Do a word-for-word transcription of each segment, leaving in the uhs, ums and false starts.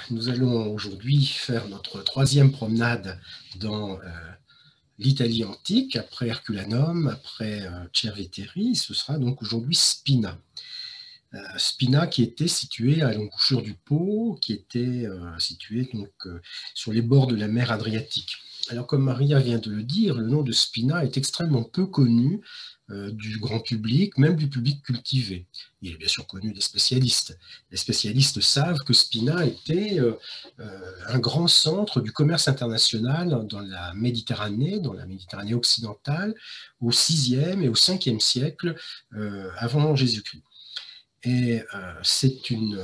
nous allons aujourd'hui faire notre troisième promenade dans euh, l'Italie antique, après Herculanum, après euh, Cerveteri. Ce sera donc aujourd'hui Spina. Euh, Spina qui était située à l'embouchure du Pô, qui était euh, située donc, euh, sur les bords de la mer Adriatique. Alors, comme Maria vient de le dire, le nom de Spina est extrêmement peu connu euh, du grand public, même du public cultivé. Il est bien sûr connu des spécialistes. Les spécialistes savent que Spina était euh, euh, un grand centre du commerce international dans la Méditerranée, dans la Méditerranée occidentale, au sixième et au cinquième siècle euh, avant Jésus-Christ. Et euh, c'est une,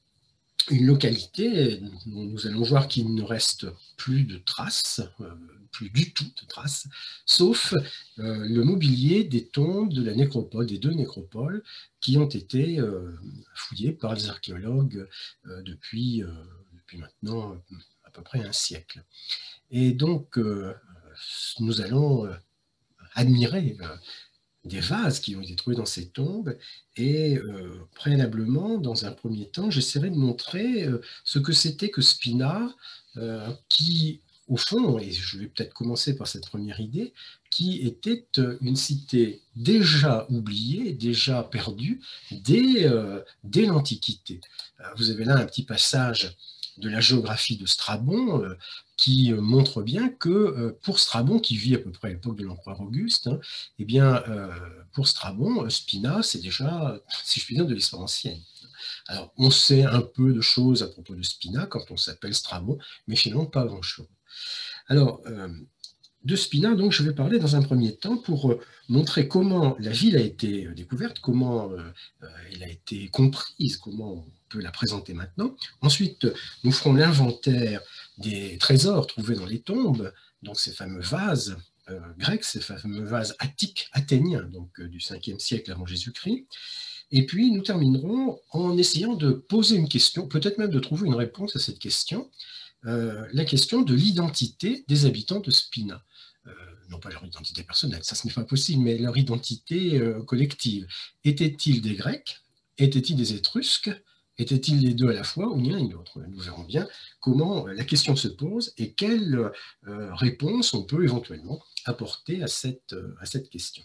une localité dont nous allons voir qu'il ne reste plus de traces, euh, plus du tout de traces, sauf euh, le mobilier des tombes de la nécropole, des deux nécropoles, qui ont été euh, fouillées par les archéologues euh, depuis, euh, depuis maintenant à peu près un siècle. Et donc, euh, nous allons euh, admirer euh, des vases qui ont été trouvés dans ces tombes. Et euh, préalablement, dans un premier temps, j'essaierai de montrer euh, ce que c'était que Spina, euh, qui, au fond, et je vais peut-être commencer par cette première idée, qui était une cité déjà oubliée, déjà perdue, dès, euh, dès l'Antiquité. Vous avez là un petit passage de la géographie de Strabon, euh, qui montre bien que euh, pour Strabon, qui vit à peu près à l'époque de l'empereur Auguste, hein, eh bien, euh, pour Strabon, Spina, c'est déjà, si je puis dire, de l'histoire ancienne. Alors, on sait un peu de choses à propos de Spina quand on s'appelle Strabon, mais finalement pas grand-chose. Alors, euh, de Spina, donc, je vais parler dans un premier temps pour euh, montrer comment la ville a été euh, découverte, comment euh, elle a été comprise, comment on peut la présenter maintenant. Ensuite, nous ferons l'inventaire des trésors trouvés dans les tombes, donc ces fameux vases euh, grecs, ces fameux vases attiques, athéniens, donc euh, du cinquième siècle avant Jésus-Christ. Et puis, nous terminerons en essayant de poser une question, peut-être même de trouver une réponse à cette question, euh, la question de l'identité des habitants de Spina. Euh, non pas leur identité personnelle, ça ce n'est pas possible, mais leur identité euh, collective. Étaient-ils des Grecs? Étaient-ils des Étrusques? Étaient-ils les deux à la fois ou ni l'un ni l'autre? Nous verrons bien comment la question se pose et quelle euh, réponse on peut éventuellement apporter à cette, à cette question.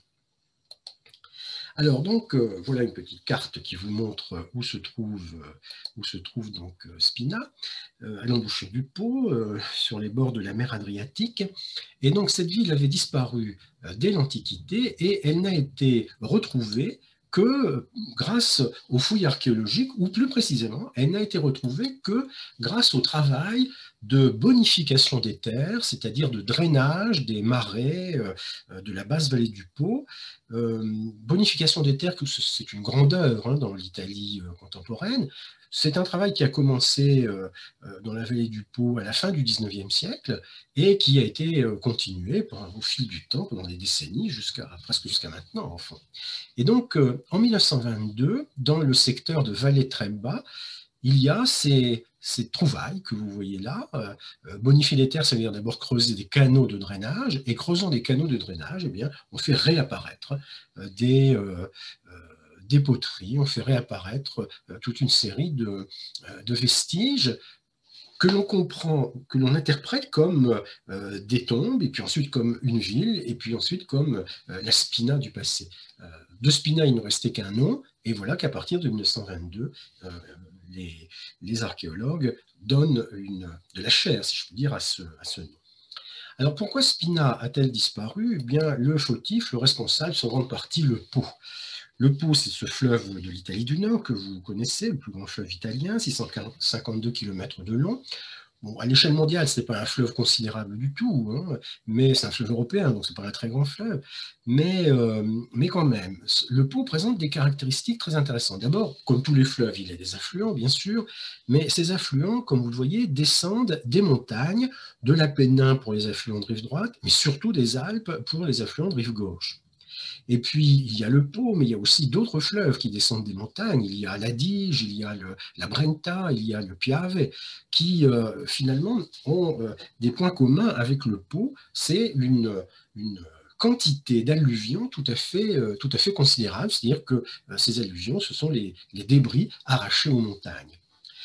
Alors donc, euh, voilà une petite carte qui vous montre où se trouve, euh, où se trouve donc euh, Spina, euh, à l'embouchure du Pô, euh, sur les bords de la mer Adriatique. Et donc cette ville avait disparu euh, dès l'Antiquité et elle n'a été retrouvée que grâce aux fouilles archéologiques, ou plus précisément, elle n'a été retrouvée que grâce au travail de bonification des terres, c'est-à-dire de drainage des marais euh, de la basse vallée du Pô. Euh, bonification des terres, c'est une grande œuvre hein, dans l'Italie euh, contemporaine. C'est un travail qui a commencé euh, dans la vallée du Pô à la fin du dix-neuvième siècle et qui a été euh, continué par, au fil du temps, pendant des décennies, jusqu'à presque jusqu'à maintenant, enfin. Et donc, euh, en mille neuf cent vingt-deux, dans le secteur de Valle Tremba, il y a ces, ces trouvailles que vous voyez là. Euh, bonifier les terres, ça veut dire d'abord creuser des canaux de drainage, et creusant des canaux de drainage, eh bien, on fait réapparaître euh, des, euh, euh, des poteries, on fait réapparaître euh, toute une série de, euh, de vestiges que l'on comprend, que l'on interprète comme euh, des tombes, et puis ensuite comme une ville, et puis ensuite comme euh, la Spina du passé. Euh, de Spina, il ne restait qu'un nom, et voilà qu'à partir de mille neuf cent vingt-deux, euh, les, les archéologues donnent une, de la chair, si je puis dire, à ce, à ce nom. Alors pourquoi Spina a-t-elle disparu? Eh bien, le fautif, le responsable, c'est en grande partie le Pô. Le Pô, c'est ce fleuve de l'Italie du Nord que vous connaissez, le plus grand fleuve italien, six cent cinquante-deux kilomètres de long. Bon, à l'échelle mondiale, ce n'est pas un fleuve considérable du tout, hein, mais c'est un fleuve européen, donc ce n'est pas un très grand fleuve. Mais, euh, mais quand même, le Pô présente des caractéristiques très intéressantes. D'abord, comme tous les fleuves, il a des affluents, bien sûr, mais ces affluents, comme vous le voyez, descendent des montagnes, de l'Apennin pour les affluents de rive droite, mais surtout des Alpes pour les affluents de rive gauche. Et puis, il y a le Pô, mais il y a aussi d'autres fleuves qui descendent des montagnes. Il y a l'Adige, il y a le, la Brenta, il y a le Piave, qui euh, finalement ont euh, des points communs avec le Pô. C'est une, une quantité d'alluvions tout à fait, euh, tout à fait considérable. C'est-à-dire que euh, ces alluvions, ce sont les, les débris arrachés aux montagnes.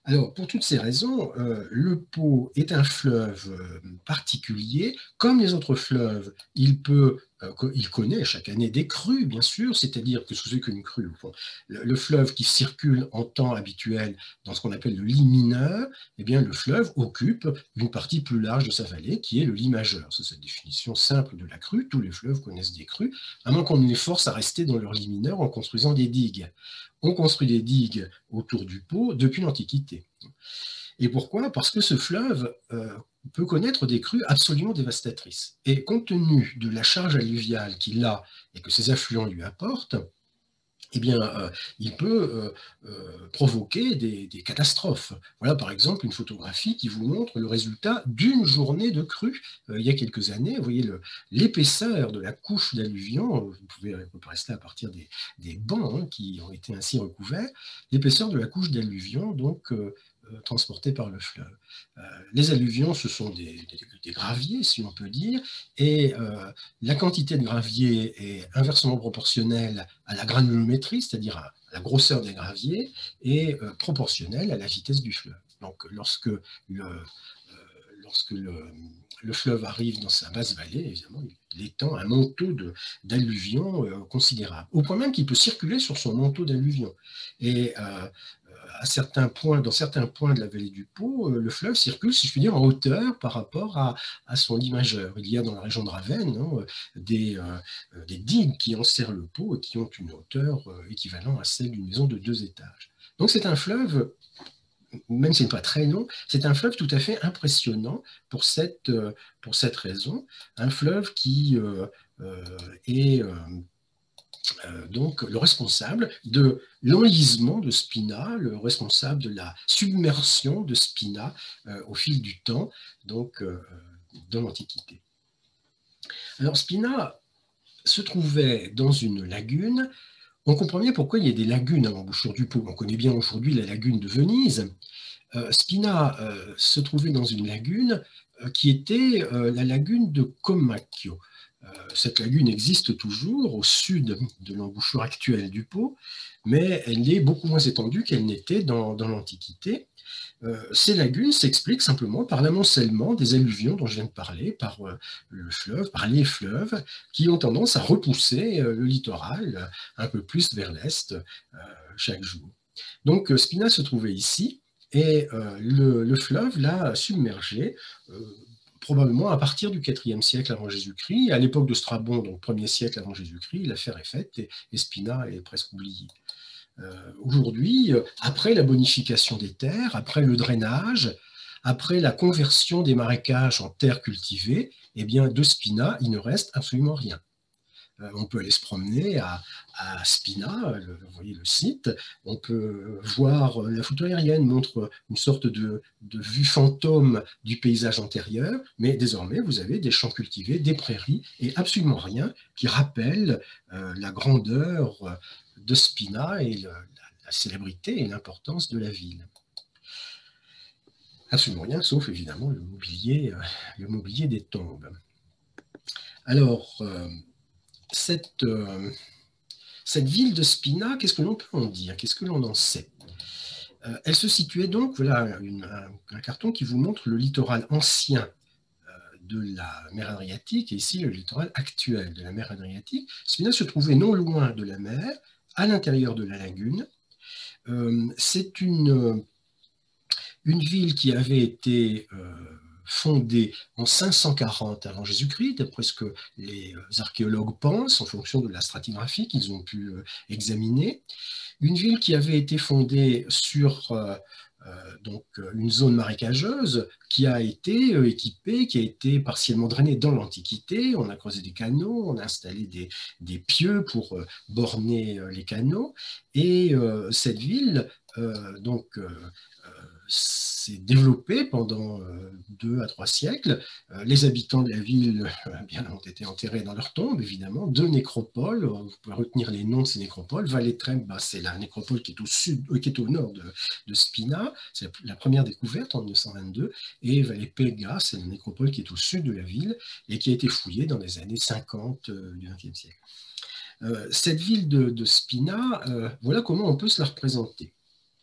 Alors, pour toutes ces raisons, euh, le Pô est un fleuve euh, particulier. Comme les autres fleuves, il peut, euh, il connaît chaque année des crues, bien sûr, c'est-à-dire que ce n'est qu'une crue. Au fond. Le, le fleuve qui circule en temps habituel dans ce qu'on appelle le lit mineur, eh bien, le fleuve occupe une partie plus large de sa vallée, qui est le lit majeur. C'est cette définition simple de la crue. Tous les fleuves connaissent des crues, à moins qu'on ne les force à rester dans leur lit mineur en construisant des digues. On construit des digues autour du Pô depuis l'Antiquité. Et pourquoi? Parce que ce fleuve euh, peut connaître des crues absolument dévastatrices. Et compte tenu de la charge alluviale qu'il a et que ses affluents lui apportent, eh bien, euh, il peut euh, euh, provoquer des, des catastrophes. Voilà par exemple une photographie qui vous montre le résultat d'une journée de crue euh, il y a quelques années. Vous voyez l'épaisseur de la couche d'alluvions, vous pouvez repérer cela à partir des, des bancs hein, qui ont été ainsi recouverts, l'épaisseur de la couche d'alluvions, donc euh, euh, transportée par le fleuve. Euh, les alluvions, ce sont des, des, des graviers, si on peut dire, et euh, la quantité de gravier est inversement proportionnelle à la granulométrie, c'est-à-dire à la grosseur des graviers, et euh, proportionnelle à la vitesse du fleuve. Donc, lorsque le, euh, lorsque le, le fleuve arrive dans sa basse vallée, évidemment, il étend un manteau d'alluvions euh, considérable, au point même qu'il peut circuler sur son manteau d'alluvions. Et euh, à certains points, dans certains points de la vallée du Pô, le fleuve circule, si je puis dire, en hauteur par rapport à, à son lit majeur. Il y a dans la région de Ravenne hein, des, euh, des digues qui enserrent le Pô et qui ont une hauteur euh, équivalente à celle d'une maison de deux étages. Donc c'est un fleuve, même s'il n'est pas très long, c'est un fleuve tout à fait impressionnant pour cette, euh, pour cette raison. Un fleuve qui euh, euh, est... Euh, Euh, donc le responsable de l'enlisement de Spina, le responsable de la submersion de Spina euh, au fil du temps, donc euh, dans l'Antiquité. Alors Spina se trouvait dans une lagune. On comprend bien pourquoi il y a des lagunes à l'embouchure du Pô. On connaît bien aujourd'hui la lagune de Venise. Euh, Spina euh, se trouvait dans une lagune euh, qui était euh, la lagune de Comacchio. Euh, cette lagune existe toujours au sud de l'embouchure actuelle du Pô, mais elle est beaucoup moins étendue qu'elle n'était dans, dans l'Antiquité. Euh, ces lagunes s'expliquent simplement par l'amoncellement des alluvions dont je viens de parler, par euh, le fleuve, par les fleuves, qui ont tendance à repousser euh, le littoral euh, un peu plus vers l'est euh, chaque jour. Donc Spina se trouvait ici, et euh, le, le fleuve l'a submergé, euh, probablement à partir du quatrième siècle avant Jésus-Christ. À l'époque de Strabon, donc premier siècle avant Jésus-Christ, l'affaire est faite et, et Spina est presque oublié. Euh, Aujourd'hui, après la bonification des terres, après le drainage, après la conversion des marécages en terres cultivées, eh bien, de Spina, il ne reste absolument rien. On peut aller se promener à, à Spina, le, vous voyez le site, on peut voir, la photo aérienne montre une sorte de, de vue fantôme du paysage antérieur, mais désormais vous avez des champs cultivés, des prairies, et absolument rien qui rappelle euh, la grandeur de Spina et le, la, la célébrité et l'importance de la ville. Absolument rien, sauf évidemment le mobilier, euh, le mobilier des tombes. Alors, euh, cette, euh, cette ville de Spina, qu'est-ce que l'on peut en dire? Qu'est-ce que l'on en sait? euh, Elle se situait donc, voilà une, un, un carton qui vous montre le littoral ancien euh, de la mer Adriatique, et ici le littoral actuel de la mer Adriatique. Spina se trouvait non loin de la mer, à l'intérieur de la lagune. Euh, C'est une, une ville qui avait été... Euh, fondée en cinq cent quarante avant Jésus-Christ, d'après ce que les archéologues pensent, en fonction de la stratigraphie qu'ils ont pu examiner. Une ville qui avait été fondée sur euh, euh, donc, une zone marécageuse qui a été euh, équipée, qui a été partiellement drainée dans l'Antiquité. On a creusé des canaux, on a installé des, des pieux pour euh, borner euh, les canaux. Et euh, cette ville, euh, donc, euh, s'est développée pendant euh, deux à trois siècles. Euh, les habitants de la ville euh, bien, ont été enterrés dans leurs tombes, évidemment. Deux nécropoles, vous pouvez retenir les noms de ces nécropoles. Valletrem, bah, c'est la nécropole qui est au, sud, euh, qui est au nord de, de Spina, c'est la, la première découverte en mille neuf cent vingt-deux. Et Vallepega, c'est la nécropole qui est au sud de la ville et qui a été fouillée dans les années cinquante euh, du vingtième siècle. Euh, cette ville de, de Spina, euh, voilà comment on peut se la représenter.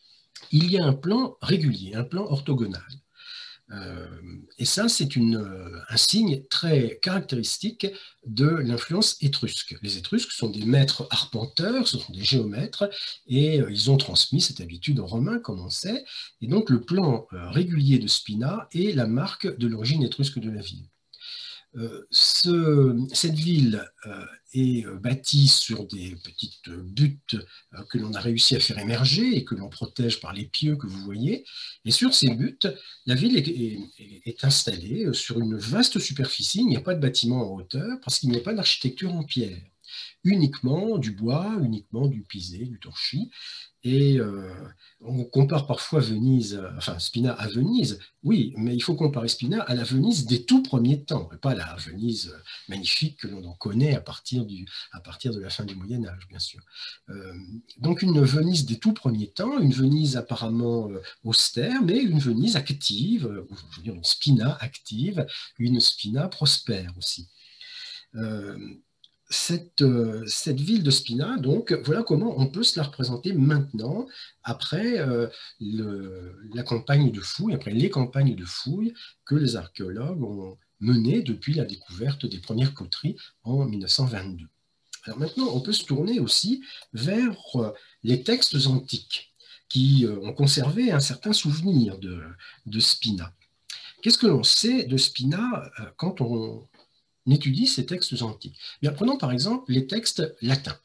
il y a un plan régulier, un plan orthogonal. Euh, et ça, c'est un signe très caractéristique de l'influence étrusque. Les Étrusques sont des maîtres arpenteurs, ce sont des géomètres, et euh, ils ont transmis cette habitude aux Romains, comme on sait. Et donc, le plan euh, régulier de Spina est la marque de l'origine étrusque de la ville. Euh, ce, cette ville euh, est bâtie sur des petites buttes euh, que l'on a réussi à faire émerger et que l'on protège par les pieux que vous voyez. Et sur ces buttes, la ville est, est, est installée sur une vaste superficie. Il n'y a pas de bâtiment en hauteur parce qu'il n'y a pas d'architecture en pierre. Uniquement du bois, uniquement du pisé, du torchis. Et euh, on compare parfois Venise, enfin Spina à Venise, oui, mais il faut comparer Spina à la Venise des tout premiers temps, et pas la Venise magnifique que l'on en connaît à partir, du, à partir de la fin du Moyen-Âge, bien sûr. Euh, donc une Venise des tout premiers temps, une Venise apparemment euh, austère, mais une Venise active, euh, je veux dire une Spina active, une Spina prospère aussi. Euh, cette, euh, cette ville de Spina, donc, voilà comment on peut se la représenter maintenant, après euh, le, la campagne de fouilles, après les campagnes de fouilles que les archéologues ont menées depuis la découverte des premières poteries en mille neuf cent vingt-deux. Alors maintenant, on peut se tourner aussi vers euh, les textes antiques qui euh, ont conservé un certain souvenir de, de Spina. Qu'est-ce que l'on sait de Spina euh, quand on on étudie ces textes antiques? Bien, prenons par exemple les textes latins.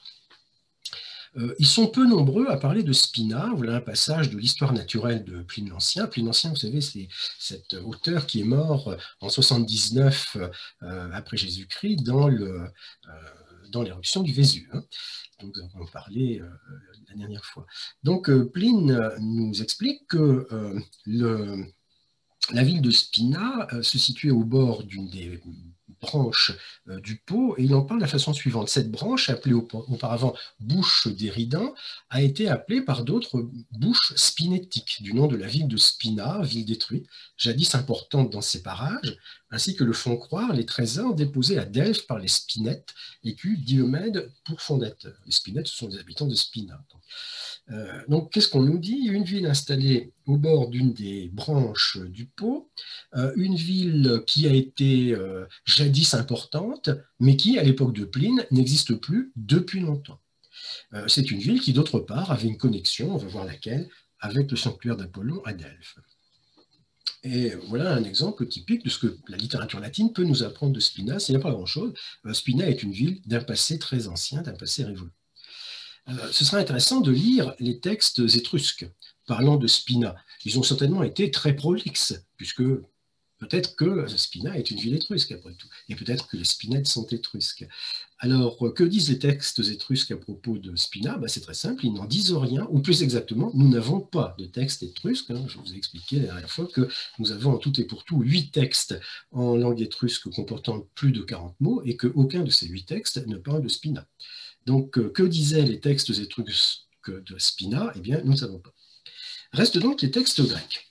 Euh, ils sont peu nombreux à parler de Spina. Voilà un passage de l'histoire naturelle de Pline l'Ancien. Pline l'Ancien, vous savez, c'est cet auteur qui est mort en soixante-dix-neuf euh, après Jésus-Christ dans le, euh, dans l'éruption du Vésuve, hein, dont nous avons parlé euh, la dernière fois. Donc, euh, Pline nous explique que euh, le, la ville de Spina euh, se situait au bord d'une des branche euh, du Pô, et il en parle de la façon suivante. Cette branche, appelée auparavant bouche d'Éridan, a été appelée par d'autres bouches spinétiques, du nom de la ville de Spina, ville détruite, jadis importante dans ces parages, ainsi que le font croire les trésors déposés à Delphes par les Spinètes, et qu'eut Diomède pour fondateur. Les Spinètes, ce sont les habitants de Spina. Donc, euh, donc qu'est-ce qu'on nous dit? Une ville installée au bord d'une des branches du Pô, euh, une ville qui a été euh, jadis importante, mais qui, à l'époque de Pline, n'existe plus depuis longtemps. Euh, c'est une ville qui, d'autre part, avait une connexion, on va voir laquelle, avec le sanctuaire d'Apollon à Delphes. Et voilà un exemple typique de ce que la littérature latine peut nous apprendre de Spina. S'il n'y a pas grand-chose, Spina est une ville d'un passé très ancien, d'un passé révolu. Euh, ce sera intéressant de lire les textes étrusques parlant de Spina. Ils ont certainement été très prolixes, puisque peut-être que Spina est une ville étrusque, après tout, et peut-être que les Spinètes sont étrusques. Alors, que disent les textes étrusques à propos de Spina? Ben, c'est très simple, ils n'en disent rien, ou plus exactement, nous n'avons pas de texte étrusque. Hein. Je vous ai expliqué la dernière fois que nous avons en tout et pour tout huit textes en langue étrusque comportant plus de quarante mots, et qu'aucun de ces huit textes ne parle de Spina. Donc, que disaient les textes étrusques de Spina? Eh bien, nous ne savons pas. Restent donc les textes grecs.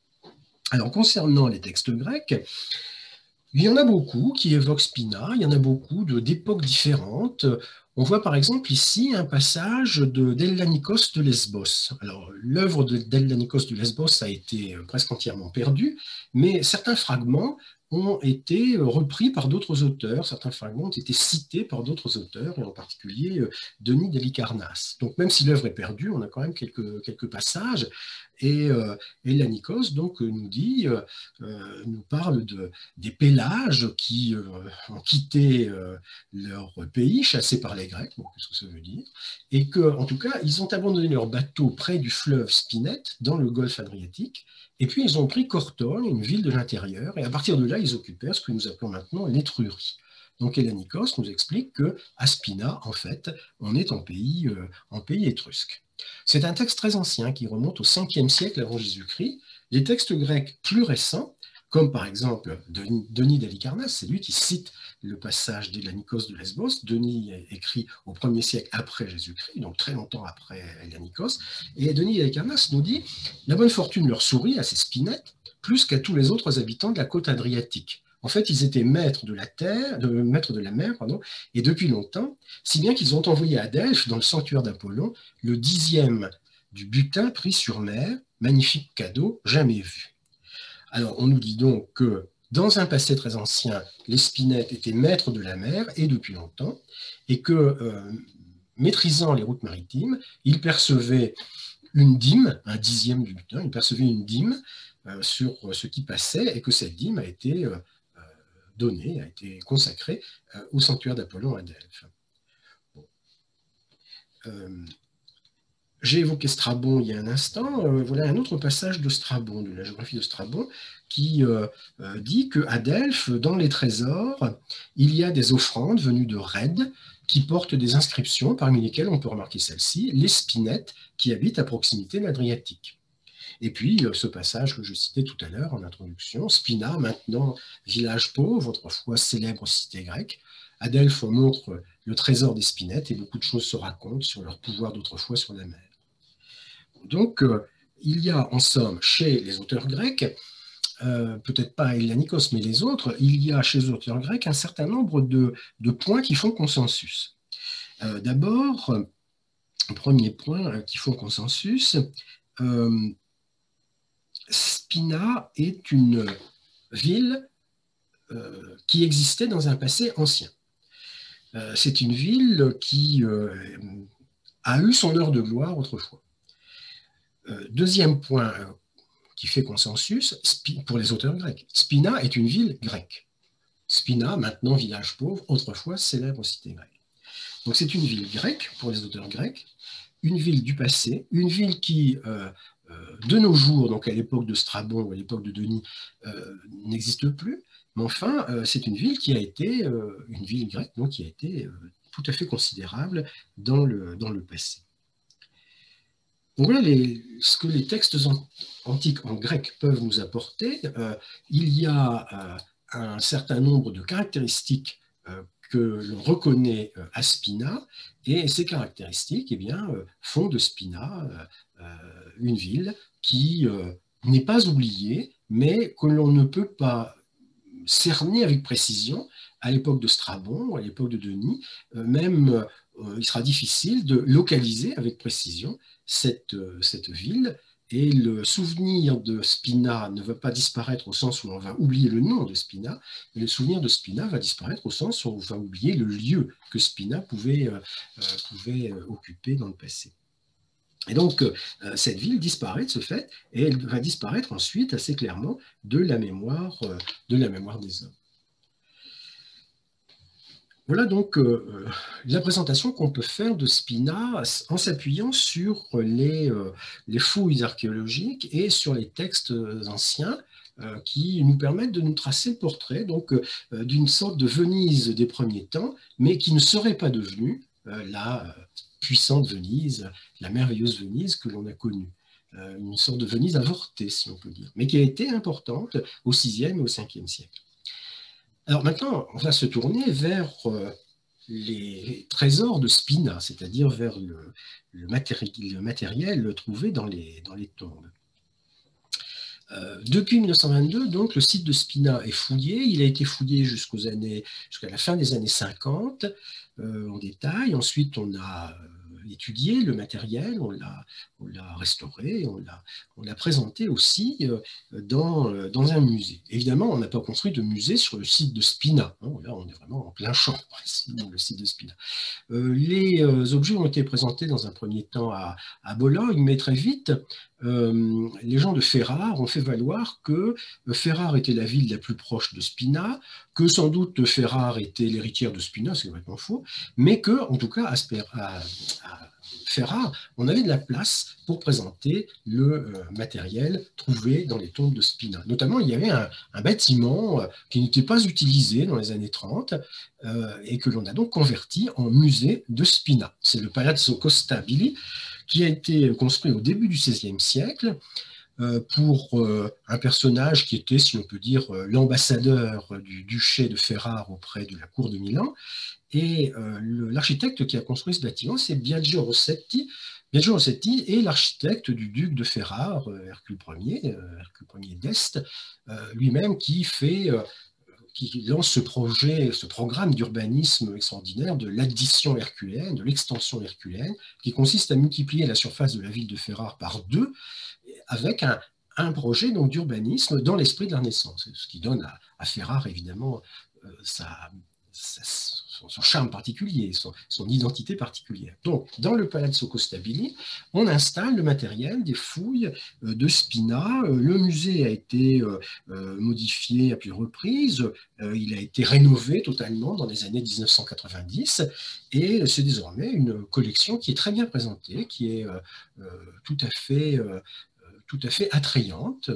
Alors, concernant les textes grecs, il y en a beaucoup qui évoquent Spina, il y en a beaucoup d'époques différentes. On voit par exemple ici un passage de d'Ellanikos de Lesbos. Alors, l'œuvre d'Ellanikos de Lesbos a été presque entièrement perdue, mais certains fragments ont été repris par d'autres auteurs, certains fragments ont été cités par d'autres auteurs, et en particulier Denis d'Halicarnasse. Donc même si l'œuvre est perdue, on a quand même quelques, quelques passages, et euh, Ellanikos donc, nous dit, euh, nous parle de, des Pélages qui euh, ont quitté euh, leur pays, chassés par les Grecs, bon, qu'est-ce que ça veut dire, et qu'en tout cas, ils ont abandonné leur bateau près du fleuve Spinette, dans le golfe Adriatique, et puis ils ont pris Cortone, une ville de l'intérieur, et à partir de là, ils occupèrent ce que nous appelons maintenant l'Étrurie. Donc Ellanikos nous explique qu'à Spina, en fait, on est en pays, euh, en pays étrusque. C'est un texte très ancien qui remonte au cinquième siècle avant Jésus-Christ. Les textes grecs plus récents, comme par exemple Denis d'Halicarnasse, c'est lui qui cite le passage d'Ellanikos de Lesbos. Denis écrit au premier siècle après Jésus-Christ, donc très longtemps après Ellanikos. Et Denis d'Halicarnasse nous dit « La bonne fortune leur sourit à ces Spinètes, plus qu'à tous les autres habitants de la côte adriatique. En fait, ils étaient maîtres de la terre, de, maîtres de la mer, pardon, et depuis longtemps, si bien qu'ils ont envoyé à Delphes, dans le sanctuaire d'Apollon, le dixième du butin pris sur mer, magnifique cadeau, jamais vu. Alors, on nous dit donc que dans un passé très ancien, les Spinettes étaient maîtres de la mer, et depuis longtemps, et que, euh, maîtrisant les routes maritimes, ils percevaient une dîme, un dixième du butin, ils percevaient une dîme euh, sur ce qui passait, et que cette dîme a été euh, donnée, a été consacrée euh, au sanctuaire d'Apollon à Delphes. Bon. Euh, J'ai évoqué Strabon il y a un instant. Euh, voilà un autre passage de Strabon, de la géographie de Strabon, qui euh, euh, dit qu'à Delphes, dans les trésors, il y a des offrandes venues de Rède qui portent des inscriptions, parmi lesquelles on peut remarquer celle-ci, les Spinettes qui habitent à proximité de l'Adriatique. Et puis, euh, ce passage que je citais tout à l'heure en introduction, Spina, maintenant village pauvre, autrefois célèbre cité grecque. À Delphes, on montre le trésor des Spinettes et beaucoup de choses se racontent sur leur pouvoir d'autrefois sur la mer. Donc, euh, il y a en somme, chez les auteurs grecs, euh, peut-être pas Hellanikos, mais les autres, il y a chez les auteurs grecs un certain nombre de, de points qui font consensus. Euh, D'abord, premier point qui font consensus, euh, Spina est une ville euh, qui existait dans un passé ancien. Euh, c'est une ville qui euh, a eu son heure de gloire autrefois. Euh, deuxième point euh, qui fait consensus pour les auteurs grecs, Spina est une ville grecque. Spina, maintenant village pauvre, autrefois célèbre cité grecque. Donc c'est une ville grecque pour les auteurs grecs, une ville du passé, une ville qui, euh, euh, de nos jours, donc à l'époque de Strabon ou à l'époque de Denis, euh, n'existe plus, mais enfin, euh, c'est une ville qui a été, euh, une ville grecque, donc, qui a été euh, tout à fait considérable dans le, dans le passé. Donc voilà les, ce que les textes antiques en grec peuvent nous apporter. Euh, il y a euh, un certain nombre de caractéristiques euh, que l'on reconnaît euh, à Spina, et ces caractéristiques eh bien, euh, font de Spina euh, euh, une ville qui euh, n'est pas oubliée, mais que l'on ne peut pas cerner avec précision à l'époque de Strabon ou à l'époque de Denis. Euh, même, euh, il sera difficile de localiser avec précision cette, euh, cette ville. Et le souvenir de Spina ne va pas disparaître au sens où on va oublier le nom de Spina, mais le souvenir de Spina va disparaître au sens où on va oublier le lieu que Spina pouvait, euh, pouvait occuper dans le passé. Et donc, euh, cette ville disparaît de ce fait, et elle va disparaître ensuite assez clairement de la mémoire, euh, de la mémoire des hommes. Voilà donc euh, la présentation qu'on peut faire de Spina en s'appuyant sur les, euh, les fouilles archéologiques et sur les textes anciens euh, qui nous permettent de nous tracer le portrait donc euh, d'une sorte de Venise des premiers temps, mais qui ne serait pas devenue euh, la puissante Venise, la merveilleuse Venise que l'on a connue. Euh, une sorte de Venise avortée, si on peut dire, mais qui a été importante au sixième et au cinquième siècle. Alors maintenant, on va se tourner vers euh, les trésors de Spina, c'est-à-dire vers le, le, matéri le matériel trouvé dans les, dans les tombes. Euh, depuis mille neuf cent vingt-deux, donc, le site de Spina est fouillé. Il a été fouillé jusqu'aux années, jusqu'à la fin des années cinquante euh, en détail. Ensuite, on a étudié le matériel, on l'a on l'a restauré, on l'a on l'a présenté aussi euh, dans, euh, dans un musée. Évidemment, on n'a pas construit de musée sur le site de Spina. Hein, là, on est vraiment en plein champ, ici, dans le site de Spina. Euh, les euh, objets ont été présentés dans un premier temps à, à Bologne, mais très vite, euh, les gens de Ferrare ont fait valoir que Ferrare était la ville la plus proche de Spina, que sans doute Ferrare était l'héritière de Spina, c'est complètement faux, mais que, en tout cas, à, à, à Ferrare, on avait de la place pour présenter le euh, matériel trouvé dans les tombes de Spina. Notamment, il y avait un, un bâtiment euh, qui n'était pas utilisé dans les années trente euh, et que l'on a donc converti en musée de Spina. C'est le Palazzo Costabili qui a été construit au début du seizième siècle euh, pour euh, un personnage qui était, si on peut dire, euh, l'ambassadeur du duché de Ferrare auprès de la cour de Milan. Et euh, l'architecte qui a construit ce bâtiment, c'est Biagio Rossetti. Biagio Rossetti est l'architecte du duc de Ferrare, euh, Hercule Ier, euh, Hercule Ier d'Este, euh, lui-même qui fait... Euh, qui lance ce projet, ce programme d'urbanisme extraordinaire de l'addition herculéenne, de l'extension herculéenne, qui consiste à multiplier la surface de la ville de Ferrare par deux, avec un, un projet d'urbanisme dans l'esprit de la Renaissance, ce qui donne à, à Ferrare, évidemment, euh, sa, sa, son, son charme particulier, son, son identité particulière. Donc, dans le Palazzo Costabili, on installe le matériel des fouilles euh, de Spina. Euh, le musée a été euh, euh, modifié à plusieurs reprises. Euh, il a été rénové totalement dans les années mille neuf cent quatre-vingt-dix, et c'est désormais une collection qui est très bien présentée, qui est euh, euh, tout à fait... Euh, tout à fait attrayante.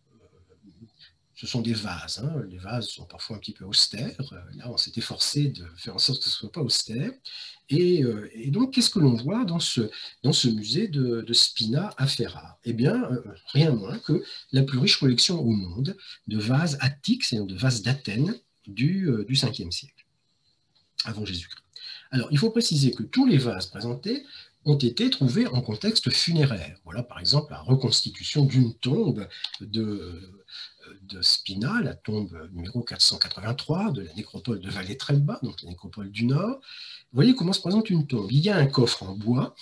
Ce sont des vases. Hein. Les vases sont parfois un petit peu austères. Là, on s'est efforcé de faire en sorte que ce ne soit pas austère. Et, euh, et donc, qu'est-ce que l'on voit dans ce, dans ce musée de, de Spina à Ferrare? Eh bien, euh, rien moins que la plus riche collection au monde de vases attiques, c'est-à-dire de vases d'Athènes du, euh, du cinquième siècle, avant Jésus-Christ. Alors, il faut préciser que tous les vases présentés ont été trouvés en contexte funéraire. Voilà, par exemple, la reconstitution d'une tombe de, de Spina, la tombe numéro quatre cent quatre-vingt-trois de la nécropole de Valletrelba, donc la nécropole du Nord. Vous voyez comment se présente une tombe. Il y a un coffre en bois,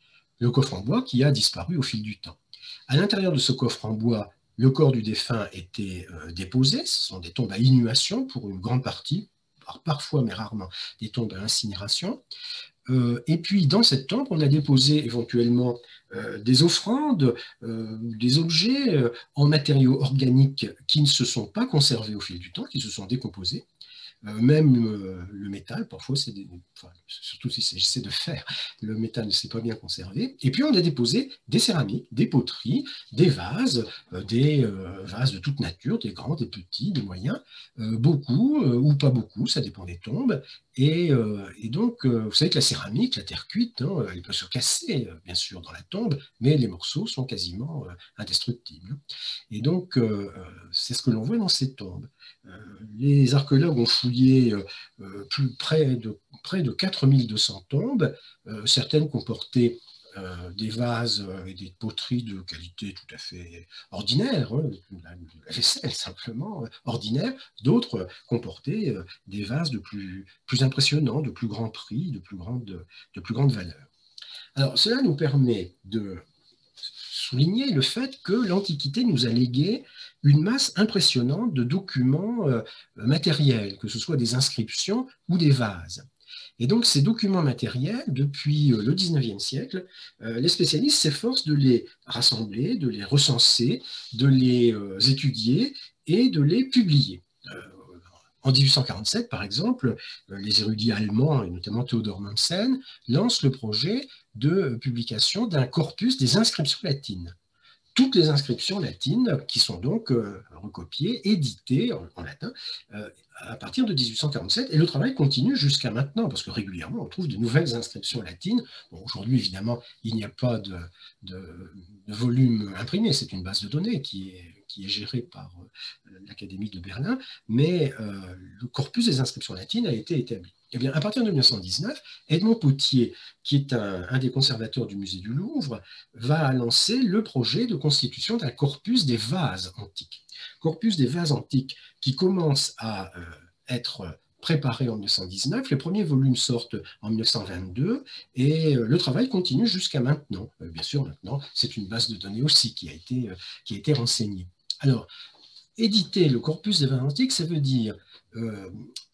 le coffre en bois qui a disparu au fil du temps. À l'intérieur de ce coffre en bois, le corps du défunt était euh, déposé. Ce sont des tombes à inhumation pour une grande partie, parfois mais rarement des tombes à incinération. Euh, et puis, dans cette tombe, on a déposé éventuellement euh, des offrandes, euh, des objets euh, en matériaux organiques qui ne se sont pas conservés au fil du temps, qui se sont décomposés. Euh, même euh, le métal, parfois, c'est des, enfin, surtout si s'agissait de fer, le métal ne s'est pas bien conservé. Et puis, on a déposé des céramiques, des poteries, des vases, euh, des euh, vases de toute nature, des grands, des petits, des moyens, euh, beaucoup euh, ou pas beaucoup, ça dépend des tombes. Et, euh, et donc, euh, vous savez que la céramique, la terre cuite, hein, elle peut se casser, euh, bien sûr, dans la tombe, mais les morceaux sont quasiment euh, indestructibles. Et donc, euh, c'est ce que l'on voit dans ces tombes. Euh, les archéologues ont fouillé euh, plus près de, près de quatre mille deux cents tombes. Euh, certaines comportaient euh, des vases et des poteries de qualité tout à fait ordinaire, hein, de la, de la vaisselle simplement, euh, ordinaire. D'autres comportaient euh, des vases de plus, plus impressionnants, de plus grand prix, de plus grande, de plus grande valeur. Alors, cela nous permet de souligner le fait que l'Antiquité nous a légué une masse impressionnante de documents euh, matériels, que ce soit des inscriptions ou des vases. Et donc, ces documents matériels, depuis le dix-neuvième siècle, euh, les spécialistes s'efforcent de les rassembler, de les recenser, de les euh, étudier et de les publier. Euh, En mille huit cent quarante-sept, par exemple, les érudits allemands, et notamment Theodor Mommsen, lancent le projet de publication d'un corpus des inscriptions latines. Toutes les inscriptions latines qui sont donc euh, recopiées, éditées en, en latin, euh, à partir de mille huit cent quarante-sept, et le travail continue jusqu'à maintenant, parce que régulièrement on trouve de nouvelles inscriptions latines. Bon, aujourd'hui, évidemment, il n'y a pas de, de, de volume imprimé, c'est une base de données qui est, qui est gérée par euh, l'Académie de Berlin, mais euh, le corpus des inscriptions latines a été établi. Eh bien, à partir de mille neuf cent dix-neuf, Edmond Potier, qui est un, un des conservateurs du musée du Louvre, va lancer le projet de constitution d'un corpus des vases antiques. Corpus des vases antiques qui commence à euh, être préparé en mille neuf cent dix-neuf. Les premiers volumes sortent en mille neuf cent vingt-deux et euh, le travail continue jusqu'à maintenant. Euh, bien sûr, maintenant, c'est une base de données aussi qui a été, euh, qui a été renseignée. Alors, éditer le corpus des vases antiques, ça veut dire euh,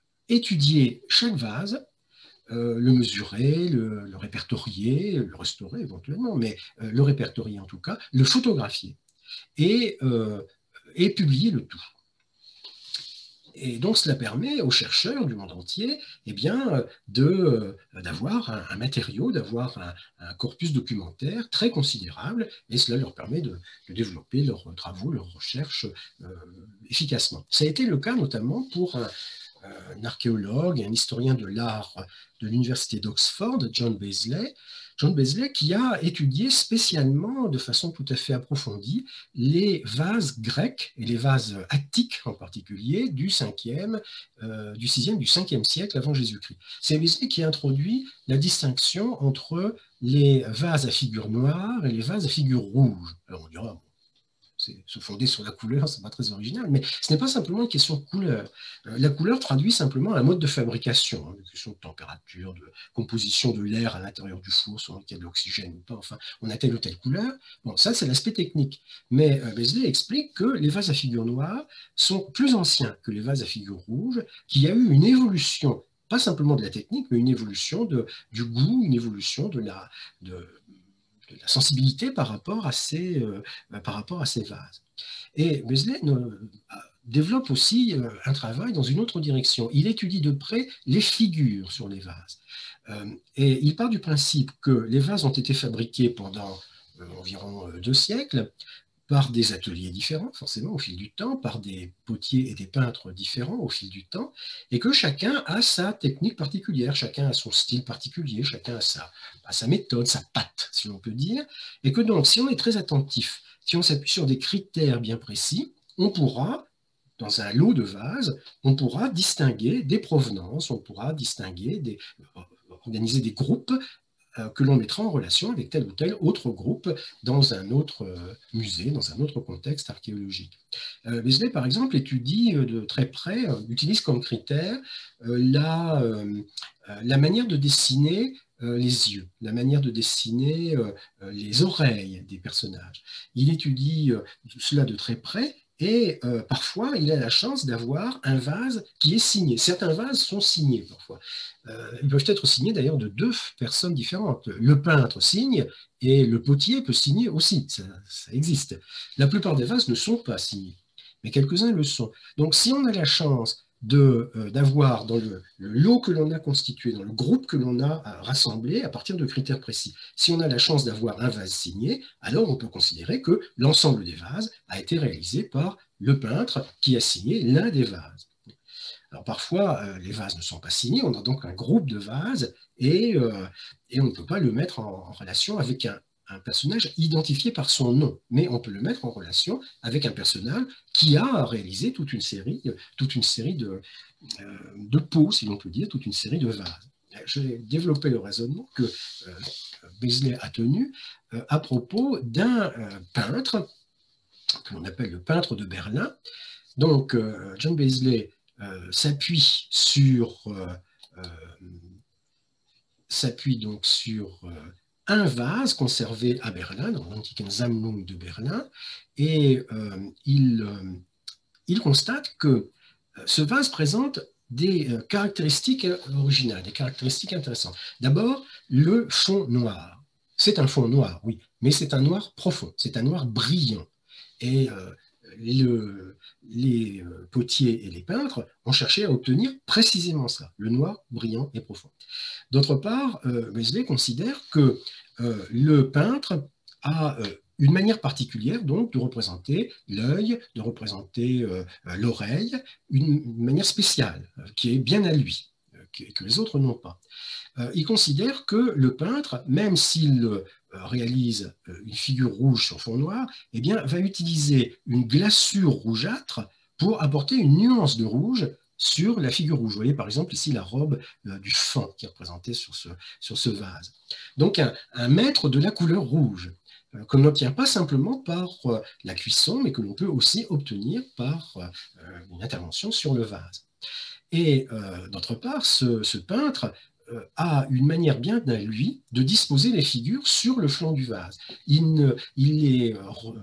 étudier chaque vase, euh, le mesurer, le, le répertorier, le restaurer éventuellement, mais euh, le répertorier en tout cas, le photographier et, euh, et publier le tout. Et donc, cela permet aux chercheurs du monde entier eh bien, de, d'avoir un, un matériau, d'avoir un, un corpus documentaire très considérable, et cela leur permet de, de développer leurs travaux, leurs recherches euh, efficacement. Ça a été le cas notamment pour un, un archéologue et un historien de l'art de l'université d'Oxford, John Beasley, John Beasley qui a étudié spécialement, de façon tout à fait approfondie, les vases grecs et les vases attiques en particulier du cinquième, euh, du sixième, du cinquième siècle avant Jésus-Christ. C'est Beasley qui a introduit la distinction entre les vases à figure noire et les vases à figure rouge. Alors on dira, bon, c'est se fonder sur la couleur, c'est pas très original, mais ce n'est pas simplement une question de couleur. Euh, la couleur traduit simplement un mode de fabrication, hein, une question de température, de composition de l'air à l'intérieur du four, sur lequel il y a de l'oxygène ou pas, enfin, on a telle ou telle couleur. Bon, ça, c'est l'aspect technique. Mais euh, Beasley explique que les vases à figure noire sont plus anciens que les vases à figure rouge, qu'il y a eu une évolution, pas simplement de la technique, mais une évolution de, du goût, une évolution de la... De, de la sensibilité par rapport à ces, euh, par rapport à ces vases. Et Beasley euh, développe aussi euh, un travail dans une autre direction. Il étudie de près les figures sur les vases. Euh, et il part du principe que les vases ont été fabriqués pendant euh, environ euh, deux siècles par des ateliers différents, forcément, au fil du temps, par des potiers et des peintres différents au fil du temps, et que chacun a sa technique particulière, chacun a son style particulier, chacun a sa, a sa méthode, sa patte, si l'on peut dire, et que donc, si on est très attentif, si on s'appuie sur des critères bien précis, on pourra, dans un lot de vases, on pourra distinguer des provenances, on pourra distinguer, des, organiser des groupes que l'on mettra en relation avec tel ou tel autre groupe dans un autre musée, dans un autre contexte archéologique. Euh, Beasley, par exemple, étudie de très près, euh, utilise comme critère euh, la, euh, la manière de dessiner euh, les yeux, la manière de dessiner euh, les oreilles des personnages. Il étudie euh, cela de très près. Et euh, parfois, il a la chance d'avoir un vase qui est signé. Certains vases sont signés parfois. Euh, ils peuvent être signés d'ailleurs de deux personnes différentes. Le peintre signe et le potier peut signer aussi. Ça, ça existe. La plupart des vases ne sont pas signés, mais quelques-uns le sont. Donc, si on a la chance de, euh, d'avoir dans le, le lot que l'on a constitué, dans le groupe que l'on a rassemblé à partir de critères précis, si on a la chance d'avoir un vase signé, alors on peut considérer que l'ensemble des vases a été réalisé par le peintre qui a signé l'un des vases. Alors parfois, euh, les vases ne sont pas signés, on a donc un groupe de vases et, euh, et on ne peut pas le mettre en, en relation avec un, un personnage identifié par son nom, mais on peut le mettre en relation avec un personnage qui a réalisé toute une série, toute une série de, euh, de pots, si l'on peut dire, toute une série de vases. J'ai développé le raisonnement que euh, Beasley a tenu euh, à propos d'un euh, peintre, que l'on appelle le peintre de Berlin. Donc, euh, John Beasley euh, s'appuie sur, euh, euh, s'appuie donc sur euh, un vase conservé à Berlin, dans l'Antikensammlung de Berlin, et euh, il, euh, il constate que ce vase présente des euh, caractéristiques originales, des caractéristiques intéressantes. D'abord, le fond noir. C'est un fond noir, oui, mais c'est un noir profond, c'est un noir brillant. Et euh, le, les euh, potiers et les peintres ont cherché à obtenir précisément ça, le noir brillant et profond. D'autre part, euh, Beasley considère que euh, le peintre a euh, une manière particulière donc de représenter l'œil, de représenter euh, l'oreille, une, une manière spéciale euh, qui est bien à lui, euh, que, que les autres n'ont pas. Euh, il considère que le peintre, même s'il euh, réalise euh, une figure rouge sur fond noir, eh bien, va utiliser une glaçure rougeâtre pour apporter une nuance de rouge sur la figure rouge. Vous voyez par exemple ici la robe euh, du faon qui est représentée sur ce, sur ce vase. Donc un, un maître de la couleur rouge, euh, qu'on n'obtient pas simplement par euh, la cuisson, mais que l'on peut aussi obtenir par euh, une intervention sur le vase. Et euh, d'autre part, ce, ce peintre euh, a une manière bien à lui de disposer les figures sur le flanc du vase. Il, ne, il, les, euh,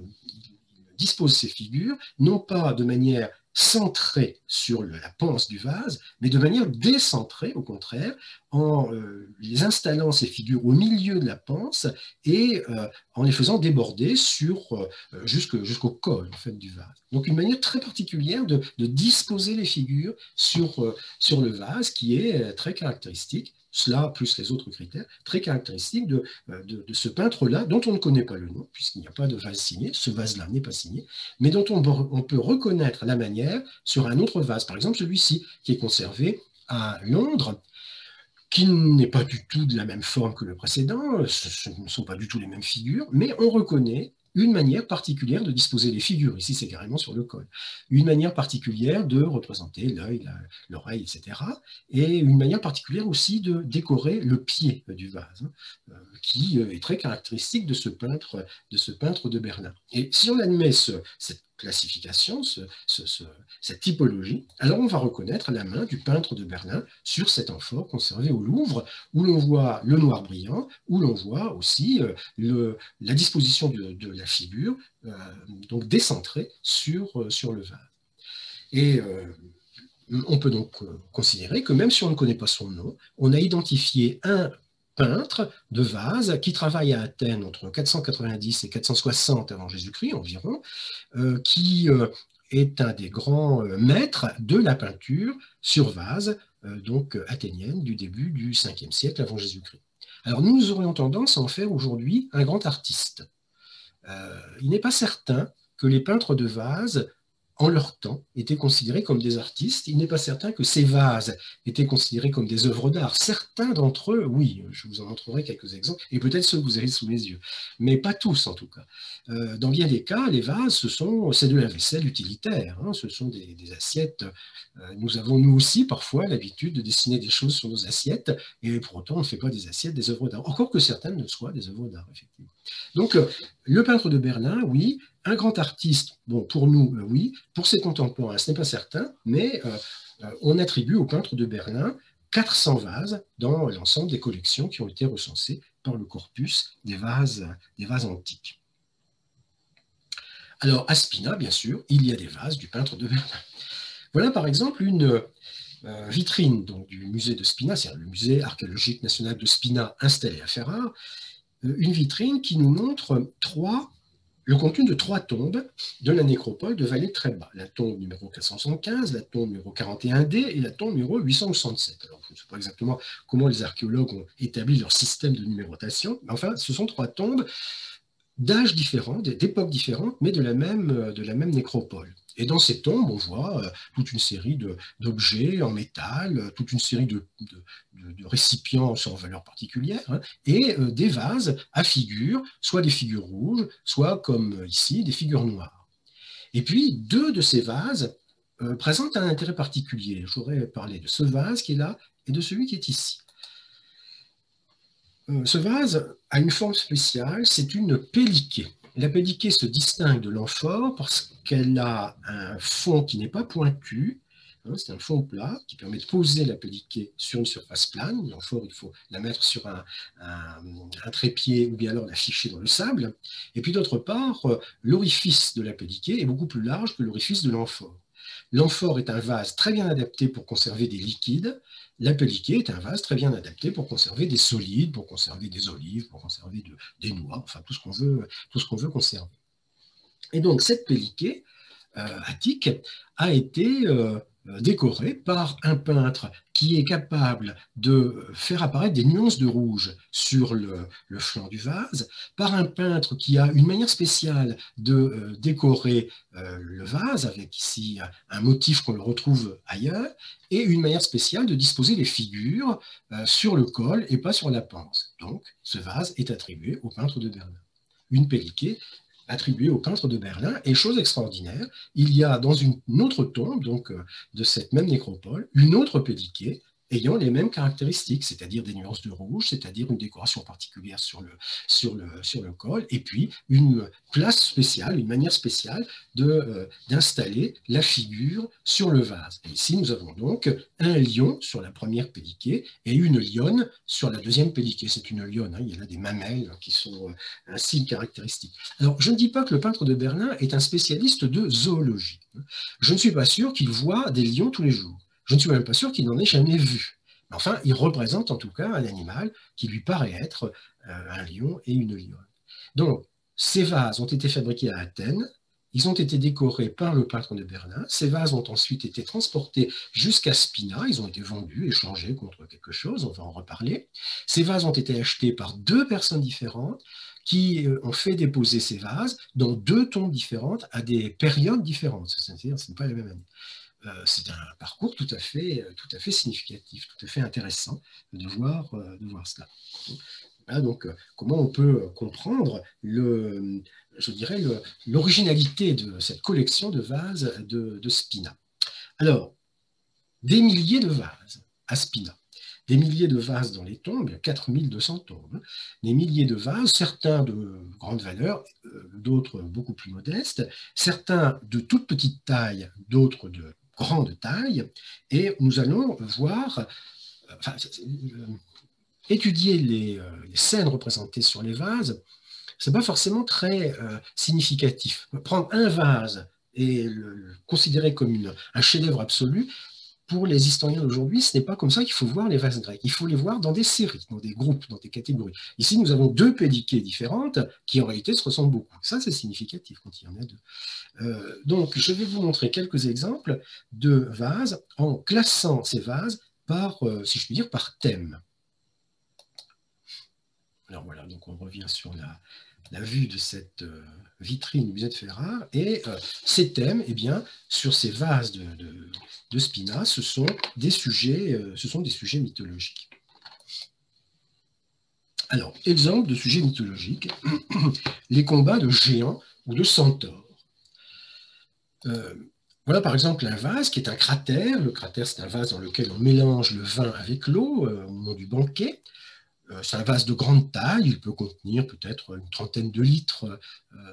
il dispose ces figures non pas de manière centrée sur le, la panse du vase, mais de manière décentrée, au contraire, en euh, les installant ces figures au milieu de la panse et euh, en les faisant déborder sur, euh, jusque, jusqu'au col en fait, du vase. Donc une manière très particulière de, de disposer les figures sur, euh, sur le vase qui est euh, très caractéristique. Cela, plus les autres critères, très caractéristiques de, de, de ce peintre-là, dont on ne connaît pas le nom, puisqu'il n'y a pas de vase signé, ce vase-là n'est pas signé, mais dont on, on peut reconnaître la manière sur un autre vase, par exemple celui-ci, qui est conservé à Londres, qui n'est pas du tout de la même forme que le précédent, ce ne sont pas du tout les mêmes figures, mais on reconnaît une manière particulière de disposer les figures, ici c'est carrément sur le col, une manière particulière de représenter l'œil, l'oreille, et cetera, et une manière particulière aussi de décorer le pied du vase, hein, qui est très caractéristique de ce peintre de, ce peintre de Berlin. Et si on admet ce, cette classification, ce, ce, ce, cette typologie, alors on va reconnaître la main du peintre de Berlin sur cet amphore conservé au Louvre, où l'on voit le noir brillant, où l'on voit aussi euh, le, la disposition de, de la figure, euh, donc décentrée sur, euh, sur le vase. Et euh, on peut donc euh, considérer que même si on ne connaît pas son nom, on a identifié un peintre de vase qui travaille à Athènes entre quatre cent quatre-vingt-dix et quatre cent soixante avant Jésus-Christ environ, euh, qui euh, est un des grands euh, maîtres de la peinture sur vase, euh, donc euh, athénienne du début du cinquième siècle avant Jésus-Christ. Alors nous, nous aurions tendance à en faire aujourd'hui un grand artiste. Euh, il n'est pas certain que les peintres de vase en leur temps, étaient considérés comme des artistes. Il n'est pas certain que ces vases étaient considérés comme des œuvres d'art. Certains d'entre eux, oui, je vous en montrerai quelques exemples, et peut-être ceux que vous avez sous les yeux, mais pas tous en tout cas. Euh, dans bien des cas, les vases, ce sont, c'est de la vaisselle utilitaire, hein, ce sont des, des assiettes. Euh, nous avons, nous aussi, parfois, l'habitude de dessiner des choses sur nos assiettes, et pour autant, on ne fait pas des assiettes des œuvres d'art, encore que certaines ne soient des œuvres d'art, effectivement. Donc, euh, le peintre de Berlin, oui, un grand artiste, bon, pour nous, euh, oui, pour ses contemporains, ce n'est pas certain, mais euh, euh, on attribue au peintre de Berlin quatre cents vases dans l'ensemble des collections qui ont été recensées par le corpus des vases, des vases antiques. Alors, à Spina, bien sûr, il y a des vases du peintre de Berlin. Voilà par exemple une euh, vitrine donc, du musée de Spina, c'est le musée archéologique national de Spina installé à Ferrare, euh, une vitrine qui nous montre trois le contenu de trois tombes de la nécropole de Vallée de Tréba. La tombe numéro quatre cent soixante-quinze, la tombe numéro quarante et un D et la tombe numéro huit cent soixante-sept. Alors, je ne sais pas exactement comment les archéologues ont établi leur système de numérotation, mais enfin, ce sont trois tombes d'âges différents, d'époques différentes, mais de la même, de la même nécropole. Et dans ces tombes, on voit euh, toute une série d'objets en métal, euh, toute une série de, de, de, de récipients sans valeur particulière, hein, et euh, des vases à figures, soit des figures rouges, soit comme ici, des figures noires. Et puis, deux de ces vases euh, présentent un intérêt particulier. J'aurais parlé de ce vase qui est là et de celui qui est ici. Ce vase a une forme spéciale, c'est une pelliquée. La pelliquée se distingue de l'amphore parce qu'elle a un fond qui n'est pas pointu, hein, c'est un fond plat qui permet de poser la pelliquée sur une surface plane. L'amphore, il faut la mettre sur un, un, un trépied ou bien alors la ficher dans le sable. Et puis d'autre part, l'orifice de la pelliquée est beaucoup plus large que l'orifice de l'amphore. L'amphore est un vase très bien adapté pour conserver des liquides. La pelliquée est un vase très bien adapté pour conserver des solides, pour conserver des olives, pour conserver de, des noix, enfin tout ce qu'on veut, tout ce qu'on veut conserver. Et donc cette pelliquée euh, attique a été euh, décorée par un peintre qui est capable de faire apparaître des nuances de rouge sur le, le flanc du vase, par un peintre qui a une manière spéciale de euh, décorer euh, le vase, avec ici un motif qu'on le retrouve ailleurs, et une manière spéciale de disposer les figures euh, sur le col et pas sur la panse. Donc, ce vase est attribué au peintre de Berlin. Une pelliquée attribué au peintre de Berlin. Et chose extraordinaire, il y a dans une autre tombe, donc euh, de cette même nécropole, une autre pelliquée ayant les mêmes caractéristiques, c'est-à-dire des nuances de rouge, c'est-à-dire une décoration particulière sur le, sur, le, sur le col, et puis une place spéciale, une manière spéciale euh, d'installer la figure sur le vase. Et ici, nous avons donc un lion sur la première pelliquée et une lionne sur la deuxième pelliquée. C'est une lionne, hein, il y a là des mamelles qui sont un signe caractéristique. Alors, je ne dis pas que le peintre de Berlin est un spécialiste de zoologie. Je ne suis pas sûr qu'il voit des lions tous les jours. Je ne suis même pas sûr qu'il n'en ait jamais vu. Mais enfin, il représente en tout cas un animal qui lui paraît être euh, un lion et une lionne. Donc, ces vases ont été fabriqués à Athènes. Ils ont été décorés par le peintre de Berlin. Ces vases ont ensuite été transportés jusqu'à Spina. Ils ont été vendus, échangés contre quelque chose. On va en reparler. Ces vases ont été achetés par deux personnes différentes qui ont fait déposer ces vases dans deux tombes différentes à des périodes différentes. C'est-à-dire, ce n'est pas la même année. Euh, c'est un parcours tout à fait, tout à fait significatif, tout à fait intéressant de voir, de voir cela. Voilà donc comment on peut comprendre le, je dirais, l'originalité de cette collection de vases de, de Spina. Alors, des milliers de vases à Spina, des milliers de vases dans les tombes, quatre mille deux cents tombes, des milliers de vases, certains de grande valeur, d'autres beaucoup plus modestes, certains de toute petite taille, d'autres de grande taille, et nous allons voir, enfin, étudier les, les scènes représentées sur les vases, c'est pas forcément très euh, significatif. Prendre un vase et le, le considérer comme une, un chef-d'œuvre absolu, pour les historiens d'aujourd'hui, ce n'est pas comme ça qu'il faut voir les vases grecs. Il faut les voir dans des séries, dans des groupes, dans des catégories. Ici, nous avons deux pédiquées différentes qui, en réalité, se ressemblent beaucoup. Ça, c'est significatif quand il y en a deux. Euh, donc, je vais vous montrer quelques exemples de vases en classant ces vases par, euh, si je puis dire, par thème. Alors voilà, donc on revient sur la, la vue de cette euh, vitrine du musée de Ferrare, et euh, ces thèmes, eh bien, sur ces vases de, de, de Spina, ce sont des sujets, euh, ce sont des sujets mythologiques. Alors, exemple de sujets mythologiques, les combats de géants ou de centaures. Euh, voilà par exemple un vase qui est un cratère. Le cratère, c'est un vase dans lequel on mélange le vin avec l'eau euh, au moment du banquet. C'est un vase de grande taille, il peut contenir peut-être une trentaine de litres euh,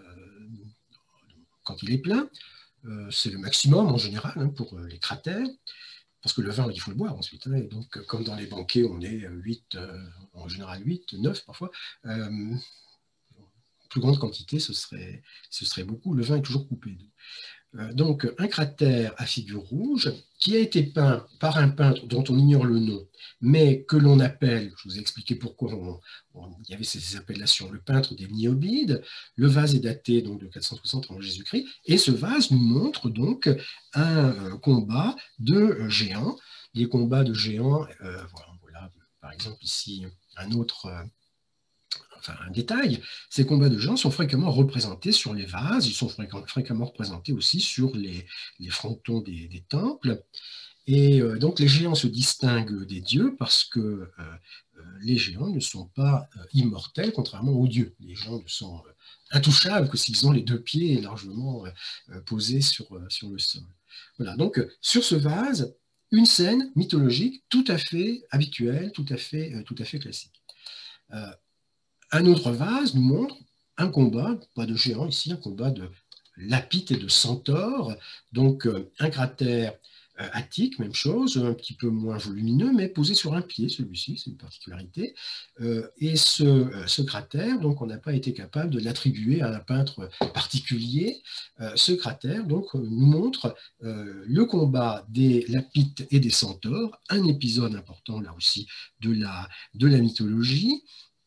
quand il est plein. Euh, c'est le maximum en général hein, pour les cratères, parce que le vin, il faut le boire ensuite. Hein, et donc, comme dans les banquets, on est huit, euh, en général huit, neuf parfois. Euh, plus grande quantité, ce serait, ce serait beaucoup. Le vin est toujours coupé. Donc, un cratère à figure rouge qui a été peint par un peintre dont on ignore le nom, mais que l'on appelle, je vous ai expliqué pourquoi on, on, il y avait ces appellations, le peintre des Niobides. Le vase est daté donc, de quatre cent soixante avant Jésus-Christ, et ce vase nous montre donc un combat de géants. Les combats de géants, euh, voilà, voilà, par exemple ici un autre... Euh, Enfin, un détail, ces combats de géants sont fréquemment représentés sur les vases, ils sont fréquemment représentés aussi sur les, les frontons des, des temples. Et euh, donc les géants se distinguent des dieux parce que euh, euh, les géants ne sont pas euh, immortels, contrairement aux dieux. Les géants ne sont euh, intouchables que s'ils ont les deux pieds largement euh, posés sur, euh, sur le sol. Voilà, donc euh, sur ce vase, une scène mythologique tout à fait habituelle, tout à fait, euh, tout à fait classique. Euh, Un autre vase nous montre un combat, pas de géant ici, un combat de Lapith et de Centaure, donc euh, un cratère euh, attique, même chose, un petit peu moins volumineux, mais posé sur un pied, celui-ci, c'est une particularité. Euh, et ce, euh, ce cratère, donc on n'a pas été capable de l'attribuer à un peintre particulier. Euh, ce cratère, donc, nous montre euh, le combat des Lapiths et des Centaures, un épisode important, là aussi, de la, de la mythologie,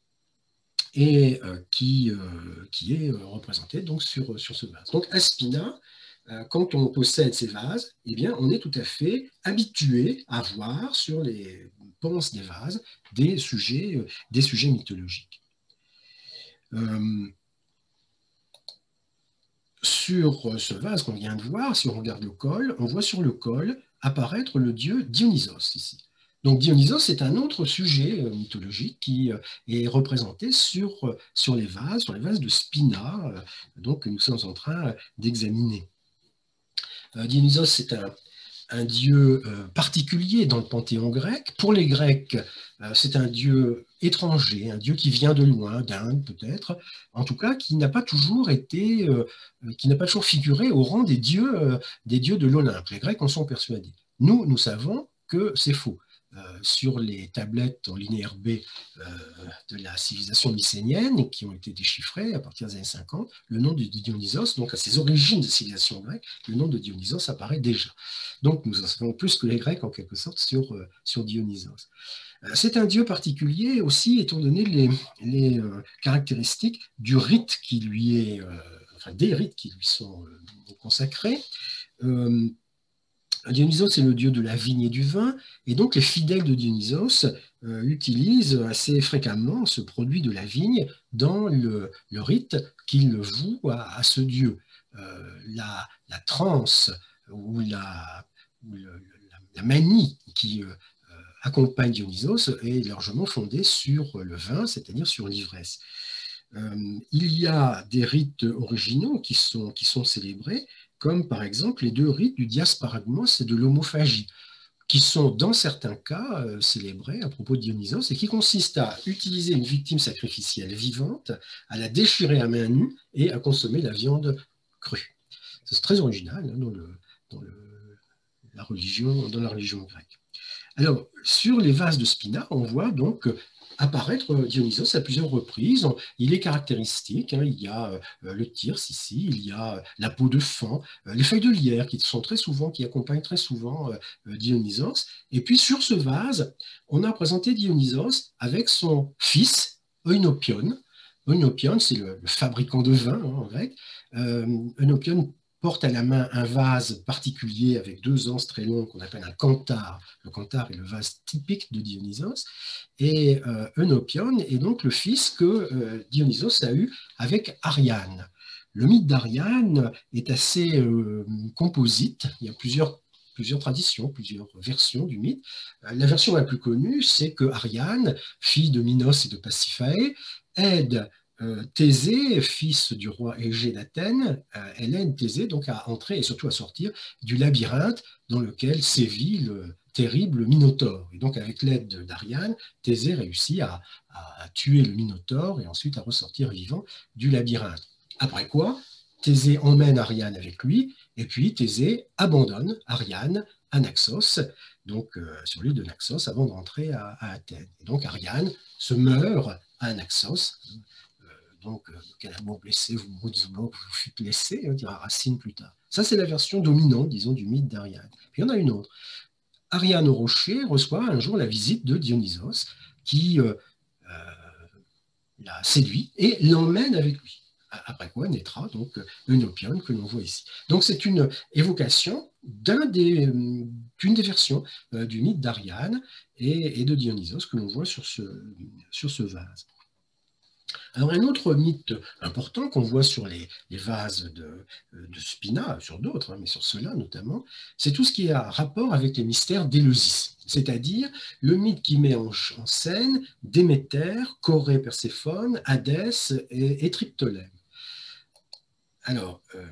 et euh, qui, euh, qui est euh, représenté donc sur, sur ce vase. Donc à Spina, euh, quand on possède ces vases, eh bien, on est tout à fait habitué à voir sur les panses des vases des sujets, euh, des sujets mythologiques. Euh, sur ce vase qu'on vient de voir, si on regarde le col, on voit sur le col apparaître le dieu Dionysos ici. Donc Dionysos, c'est un autre sujet euh, mythologique qui euh, est représenté sur, euh, sur les vases, sur les vases de Spina, euh, donc, que nous sommes en train d'examiner. Euh, Dionysos, c'est un, un dieu euh, particulier dans le panthéon grec. Pour les Grecs, euh, c'est un dieu étranger, un dieu qui vient de loin, d'Inde peut-être, en tout cas qui n'a pas toujours été, euh, qui n'a pas toujours figuré au rang des dieux, euh, des dieux de l'Olympe. Les Grecs en sont persuadés. Nous, nous savons que c'est faux. Euh, sur les tablettes en linéaire B euh, de la civilisation mycénienne, qui ont été déchiffrées à partir des années cinquante, le nom de Dionysos, donc à ses origines de civilisation grecque, le nom de Dionysos apparaît déjà. Donc nous en savons plus que les Grecs en quelque sorte sur, euh, sur Dionysos. Euh, c'est un dieu particulier aussi, étant donné les, les euh, caractéristiques du rite qui lui est, euh, enfin des rites qui lui sont euh, consacrés. Euh, Dionysos est le dieu de la vigne et du vin, et donc les fidèles de Dionysos euh, utilisent assez fréquemment ce produit de la vigne dans le, le rite qu'ils vouent à, à ce dieu. Euh, la, la transe ou la, ou le, la, la manie qui euh, accompagne Dionysos est largement fondée sur le vin, c'est-à-dire sur l'ivresse. euh, il y a des rites originaux qui sont, qui sont célébrés, comme par exemple les deux rites du diasparagmos et de l'homophagie, qui sont dans certains cas euh, célébrés à propos de Dionysos et qui consistent à utiliser une victime sacrificielle vivante, à la déchirer à main nue et à consommer la viande crue. C'est très original hein, dans, le, dans, le, la religion, dans la religion grecque. Alors, sur les vases de Spina, on voit donc apparaître Dionysos à plusieurs reprises. Il est caractéristique, hein, il y a euh, le thyrse ici, il y a la peau de faon, euh, les feuilles de lierre qui sont très souvent, qui accompagnent très souvent euh, Dionysos. Et puis sur ce vase, on a présenté Dionysos avec son fils, Oinopion. Oinopion, c'est le, le, fabricant de vin hein, en grec. Euh, Oinopion porte à la main un vase particulier avec deux anses très longues qu'on appelle un canthare. Le canthare est le vase typique de Dionysos. Et euh, Eunopion est donc le fils que euh, Dionysos a eu avec Ariane. Le mythe d'Ariane est assez euh, composite. Il y a plusieurs, plusieurs traditions, plusieurs versions du mythe. Euh, la version la plus connue, c'est que Ariane, fille de Minos et de Pasiphae, aide Euh, Thésée, fils du roi Égée d'Athènes, euh, elle aide Thésée donc à entrer et surtout à sortir du labyrinthe dans lequel sévit le terrible Minotaure. Et donc avec l'aide d'Ariane, Thésée réussit à, à, à tuer le Minotaure et ensuite à ressortir vivant du labyrinthe. Après quoi, Thésée emmène Ariane avec lui et puis Thésée abandonne Ariane à Naxos, donc euh, sur l'île de Naxos, avant d'entrer à, à Athènes. Et donc Ariane se meurt à Naxos. Donc, euh, quel amour blessé, vous vous fûtes laissé, hein, dira Racine plus tard. Ça, c'est la version dominante, disons, du mythe d'Ariane. Puis il y en a une autre. Ariane au rocher reçoit un jour la visite de Dionysos, qui euh, euh, la séduit et l'emmène avec lui. Après quoi naîtra donc Eunopion que l'on voit ici. Donc c'est une évocation d'un des, d'une des versions euh, du mythe d'Ariane et, et de Dionysos que l'on voit sur ce, sur ce vase. Alors un autre mythe important qu'on voit sur les, les vases de, de Spina, sur d'autres, hein, mais sur ceux-là notamment, c'est tout ce qui a rapport avec les mystères d'Éleusis, c'est-à-dire le mythe qui met en, en scène Déméter, Corée, Perséphone, Hadès et, et Triptolème. Alors, euh,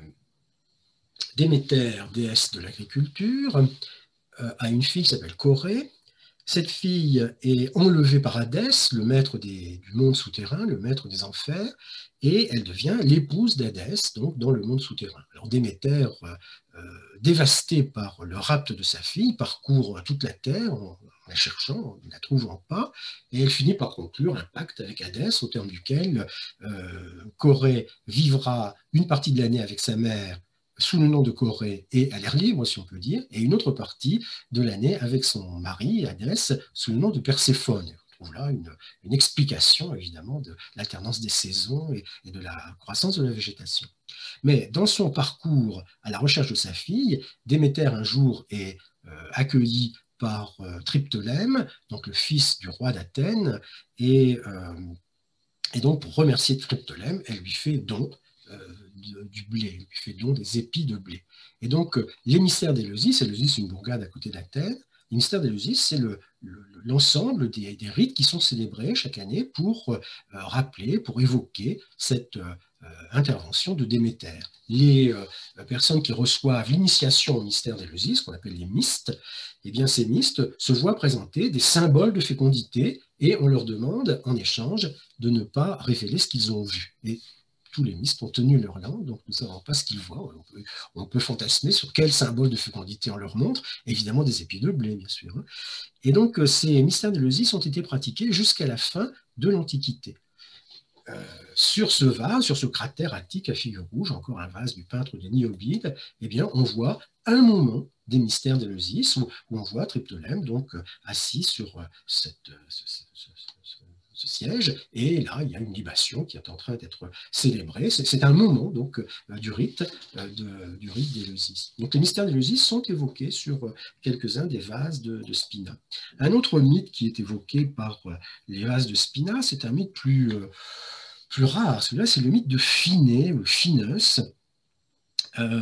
Déméter, déesse de l'agriculture, euh, a une fille qui s'appelle Corée. Cette fille est enlevée par Hadès, le maître des, du monde souterrain, le maître des enfers, et elle devient l'épouse d'Hadès, donc dans le monde souterrain. Alors Déméter, euh, dévasté par le rapt de sa fille, parcourt toute la terre en, en la cherchant, en ne la trouvant pas, et elle finit par conclure un pacte avec Hadès, au terme duquel euh, Corée vivra une partie de l'année avec sa mère sous le nom de Corée et à l'air libre, si on peut dire, et une autre partie de l'année avec son mari, Hadès, sous le nom de Perséphone. On trouve là une, une explication, évidemment, de l'alternance des saisons et, et de la croissance de la végétation. Mais dans son parcours à la recherche de sa fille, Déméter, un jour, est euh, accueilli par euh, Triptolème, donc le fils du roi d'Athènes, et, euh, et donc pour remercier Triptolème, elle lui fait don euh, du blé, il lui fait don des épis de blé. Et donc, euh, l'émissaire d'Éleusis, Éleusis, c'est une bourgade à côté d'Athènes, l'émissaire d'Éleusis, c'est le, le, l'ensemble des, des rites qui sont célébrés chaque année pour euh, rappeler, pour évoquer cette euh, intervention de Déméter. Les euh, personnes qui reçoivent l'initiation au mystère d'Éleusis, qu'on appelle les mystes, eh bien, ces mystes se voient présenter des symboles de fécondité et on leur demande en échange de ne pas révéler ce qu'ils ont vu. Et tous les mystes ont tenu leur langue, donc nous ne savons pas ce qu'ils voient. On peut, on peut fantasmer sur quel symbole de fécondité on leur montre, évidemment des épis de blé, bien sûr. Et donc, ces mystères d'Éleusis ont été pratiqués jusqu'à la fin de l'Antiquité. Euh, sur ce vase, sur ce cratère attique à figure rouge, encore un vase du peintre des Niobides, eh bien, on voit un moment des mystères d'Éleusis où, où on voit Triptolème donc assis sur cette, ce, ce, ce, ce siège, et là, il y a une libation qui est en train d'être célébrée. C'est un moment donc du rite de, du rite d'Éleusis. Donc les mystères d'Éleusis sont évoqués sur quelques-uns des vases de, de Spina. Un autre mythe qui est évoqué par les vases de Spina, c'est un mythe plus, plus rare. Celui-là, c'est le mythe de Phinée, ou Phineus. Euh,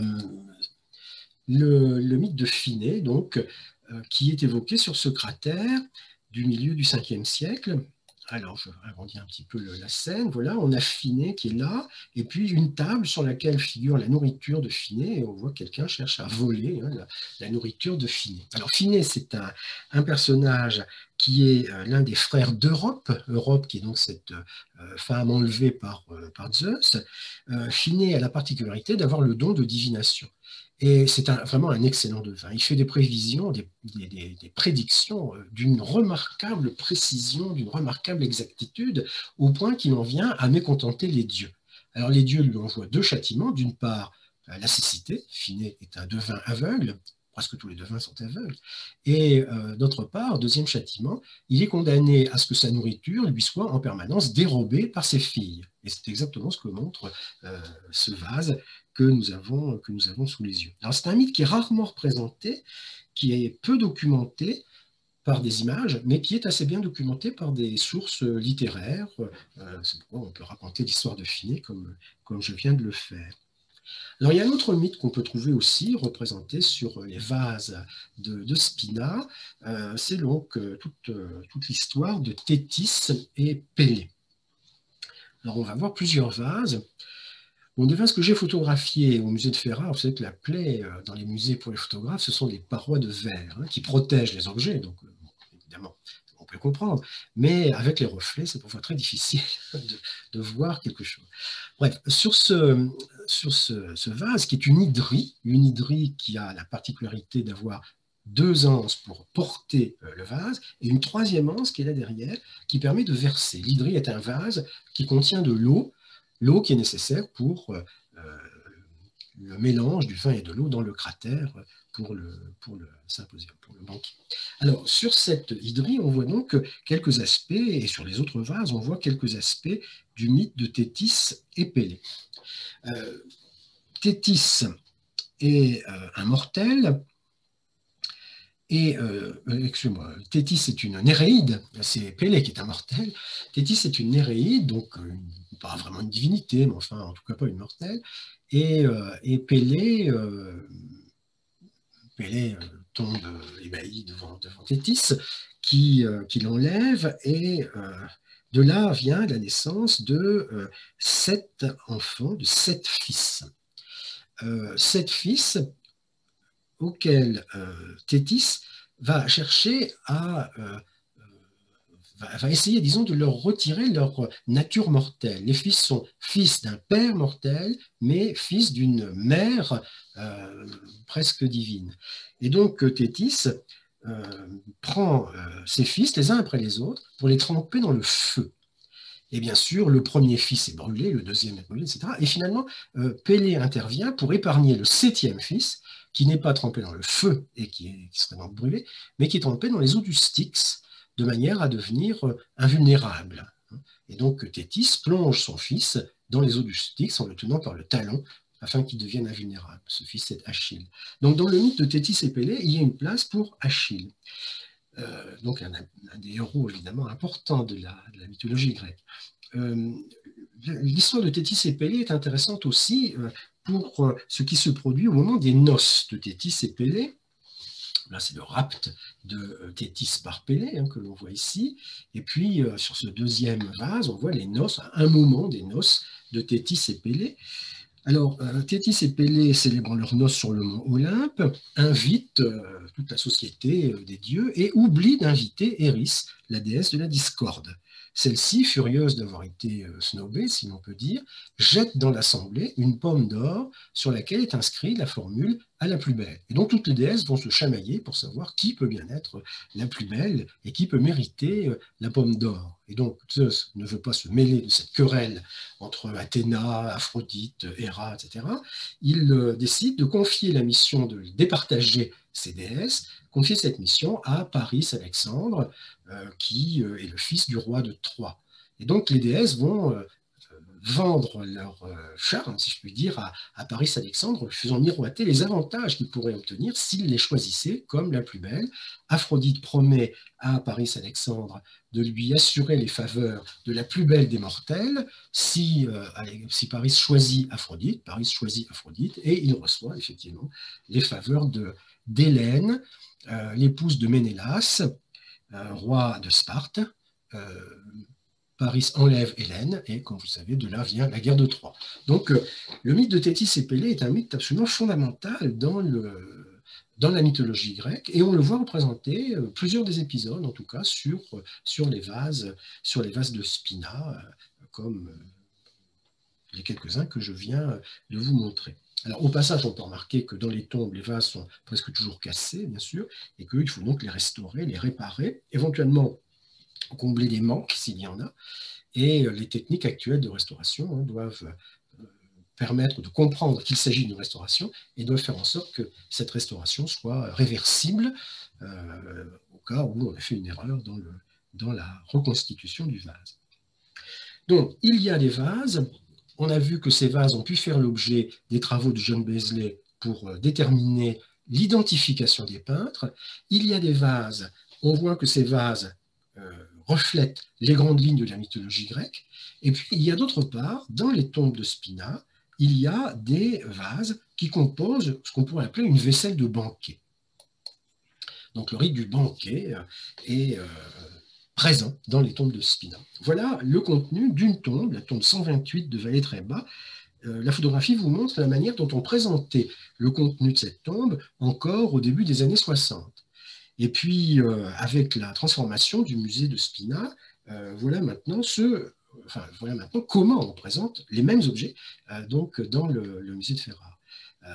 le, le mythe de Phinée, donc, euh, qui est évoqué sur ce cratère du milieu du cinquième siècle, Alors, je agrandis un petit peu le, la scène. Voilà, on a Phiné qui est là, et puis une table sur laquelle figure la nourriture de Phiné, et on voit que quelqu'un cherche à voler hein, la, la nourriture de Phiné. Alors, Phiné, c'est un, un personnage qui est euh, l'un des frères d'Europe, Europe qui est donc cette euh, femme enlevée par, euh, par Zeus. Euh, Phiné a la particularité d'avoir le don de divination. Et c'est un- vraiment un excellent devin. Il fait des prévisions, des, des- des- des prédictions euh, d'une remarquable précision, d'une remarquable exactitude, au point qu'il en vient à mécontenter les dieux. Alors les dieux lui envoient deux châtiments. D'une part, euh, la cécité. Phiné est un devin aveugle. Presque tous les devins sont aveugles. Et euh, d'autre part, deuxième châtiment, il est condamné à ce que sa nourriture lui soit en permanence dérobée par ses filles. Et c'est exactement ce que montre euh, ce vase que nous avons, que nous avons sous les yeux. Alors c'est un mythe qui est rarement représenté, qui est peu documenté par des images, mais qui est assez bien documenté par des sources littéraires. Euh, c'est pourquoi on peut raconter l'histoire de Phiné comme, comme je viens de le faire. Alors il y a un autre mythe qu'on peut trouver aussi représenté sur les vases de, de Spina, euh, c'est donc euh, toute, euh, toute l'histoire de Thétis et Pélée. Alors on va voir plusieurs vases. Bon, des vases que j'ai photographiés au musée de Ferrare, vous savez que la plaie euh, dans les musées pour les photographes, ce sont des parois de verre hein, qui protègent les objets, donc euh, bon, évidemment, on peut comprendre, mais avec les reflets, c'est parfois très difficile de, de voir quelque chose. Bref, sur ce, sur ce, ce vase qui est une hydrie, une hydrie qui a la particularité d'avoir deux anses pour porter euh, le vase, et une troisième anse qui est là derrière, qui permet de verser. L'hydrie est un vase qui contient de l'eau, l'eau qui est nécessaire pour euh, le mélange du vin et de l'eau dans le cratère pour le, pour le symposium, pour le banquet. Alors, sur cette hydrie, on voit donc quelques aspects, et sur les autres vases, on voit quelques aspects du mythe de Thétis et Pélée. Euh, Thétis est euh, un mortel, et, euh, excusez-moi, Thétis est une Néréide, c'est Pélée qui est un mortel. Thétis est une Néréide, donc euh, pas vraiment une divinité, mais enfin, en tout cas pas une mortelle. Et, euh, et Pélée, euh, Pélée euh, tombe euh, ébahi devant, devant Thétis, qui, euh, qui l'enlève, et euh, de là vient la naissance de euh, sept enfants, de sept fils. Euh, sept fils auxquels euh, Thétis va chercher à euh, va, va essayer, disons, de leur retirer leur nature mortelle. Les fils sont fils d'un père mortel, mais fils d'une mère euh, presque divine. Et donc Thétis euh, prend euh, ses fils les uns après les autres pour les tremper dans le feu. Et bien sûr, le premier fils est brûlé, le deuxième est brûlé, et cetera. Et finalement, euh, Pélée intervient pour épargner le septième fils, qui n'est pas trempé dans le feu et qui, est, qui serait donc brûlé, mais qui est trempé dans les eaux du Styx, de manière à devenir euh, invulnérable. Et donc Thétis plonge son fils dans les eaux du Styx en le tenant par le talon, afin qu'il devienne invulnérable. Ce fils, c'est Achille. Donc dans le mythe de Thétis et Pélée, il y a une place pour Achille. Euh, donc un, un, des héros évidemment importants de la, de la mythologie grecque. Euh, L'histoire de Thétis et Pélée est intéressante aussi euh, pour euh, ce qui se produit au moment des noces de Thétis et Pélée. Là, c'est le rapt de euh, Thétis par Pélée hein, que l'on voit ici. Et puis, euh, sur ce deuxième vase, on voit les noces, un moment des noces de Thétis et Pélée. Alors, euh, Thétis et Pélée, célébrant leurs noces sur le mont Olympe, invitent euh, toute la société euh, des dieux et oublient d'inviter Eris, la déesse de la discorde. Celle-ci, furieuse d'avoir été euh, snobée, si l'on peut dire, jette dans l'assemblée une pomme d'or sur laquelle est inscrite la formule à la plus belle. Et donc toutes les déesses vont se chamailler pour savoir qui peut bien être la plus belle et qui peut mériter euh, la pomme d'or. Et donc Zeus ne veut pas se mêler de cette querelle entre Athéna, Aphrodite, Héra, et cetera. Il euh, décide de confier la mission de départager ces déesses, confier cette mission à Paris Alexandre, euh, qui euh, est le fils du roi de Troie. Et donc les déesses vont euh, vendre leur euh, charme, si je puis dire, à, à Paris Alexandre, faisant miroiter les avantages qu'il pourrait obtenir s'il les choisissait comme la plus belle. Aphrodite promet à Paris Alexandre de lui assurer les faveurs de la plus belle des mortelles si, euh, si Paris choisit Aphrodite. Paris choisit Aphrodite et il reçoit effectivement les faveurs de, d'Hélène, euh, l'épouse de Ménélas, euh, roi de Sparte, euh, Paris enlève Hélène, et comme vous savez, de là vient la guerre de Troie. Donc, euh, le mythe de Thétis et Pélée est un mythe absolument fondamental dans, le, dans la mythologie grecque, et on le voit représenter euh, plusieurs des épisodes, en tout cas, sur, sur, les, vases, sur les vases de Spina, euh, comme euh, les quelques-uns que je viens de vous montrer. Alors, au passage, on peut remarquer que dans les tombes, les vases sont presque toujours cassés, bien sûr, et qu'il faut donc les restaurer, les réparer, éventuellement combler des manques s'il y en a. Et les techniques actuelles de restauration hein, doivent euh, permettre de comprendre qu'il s'agit d'une restauration et doivent faire en sorte que cette restauration soit réversible euh, au cas où on a fait une erreur dans, le, dans la reconstitution du vase. Donc, il y a des vases. On a vu que ces vases ont pu faire l'objet des travaux de John Beasley pour euh, déterminer l'identification des peintres. Il y a des vases. On voit que ces vases euh, reflètent les grandes lignes de la mythologie grecque. Et puis, il y a d'autre part, dans les tombes de Spina, il y a des vases qui composent ce qu'on pourrait appeler une vaisselle de banquet. Donc, le rite du banquet est euh, présent dans les tombes de Spina. Voilà le contenu d'une tombe, la tombe cent vingt-huit de Vallée-très-Bas. Euh, la photographie vous montre la manière dont on présentait le contenu de cette tombe encore au début des années soixante. Et puis, euh, avec la transformation du musée de Spina, euh, voilà, maintenant ce, enfin, voilà maintenant comment on présente les mêmes objets euh, donc, dans le, le musée de Ferrare. Euh,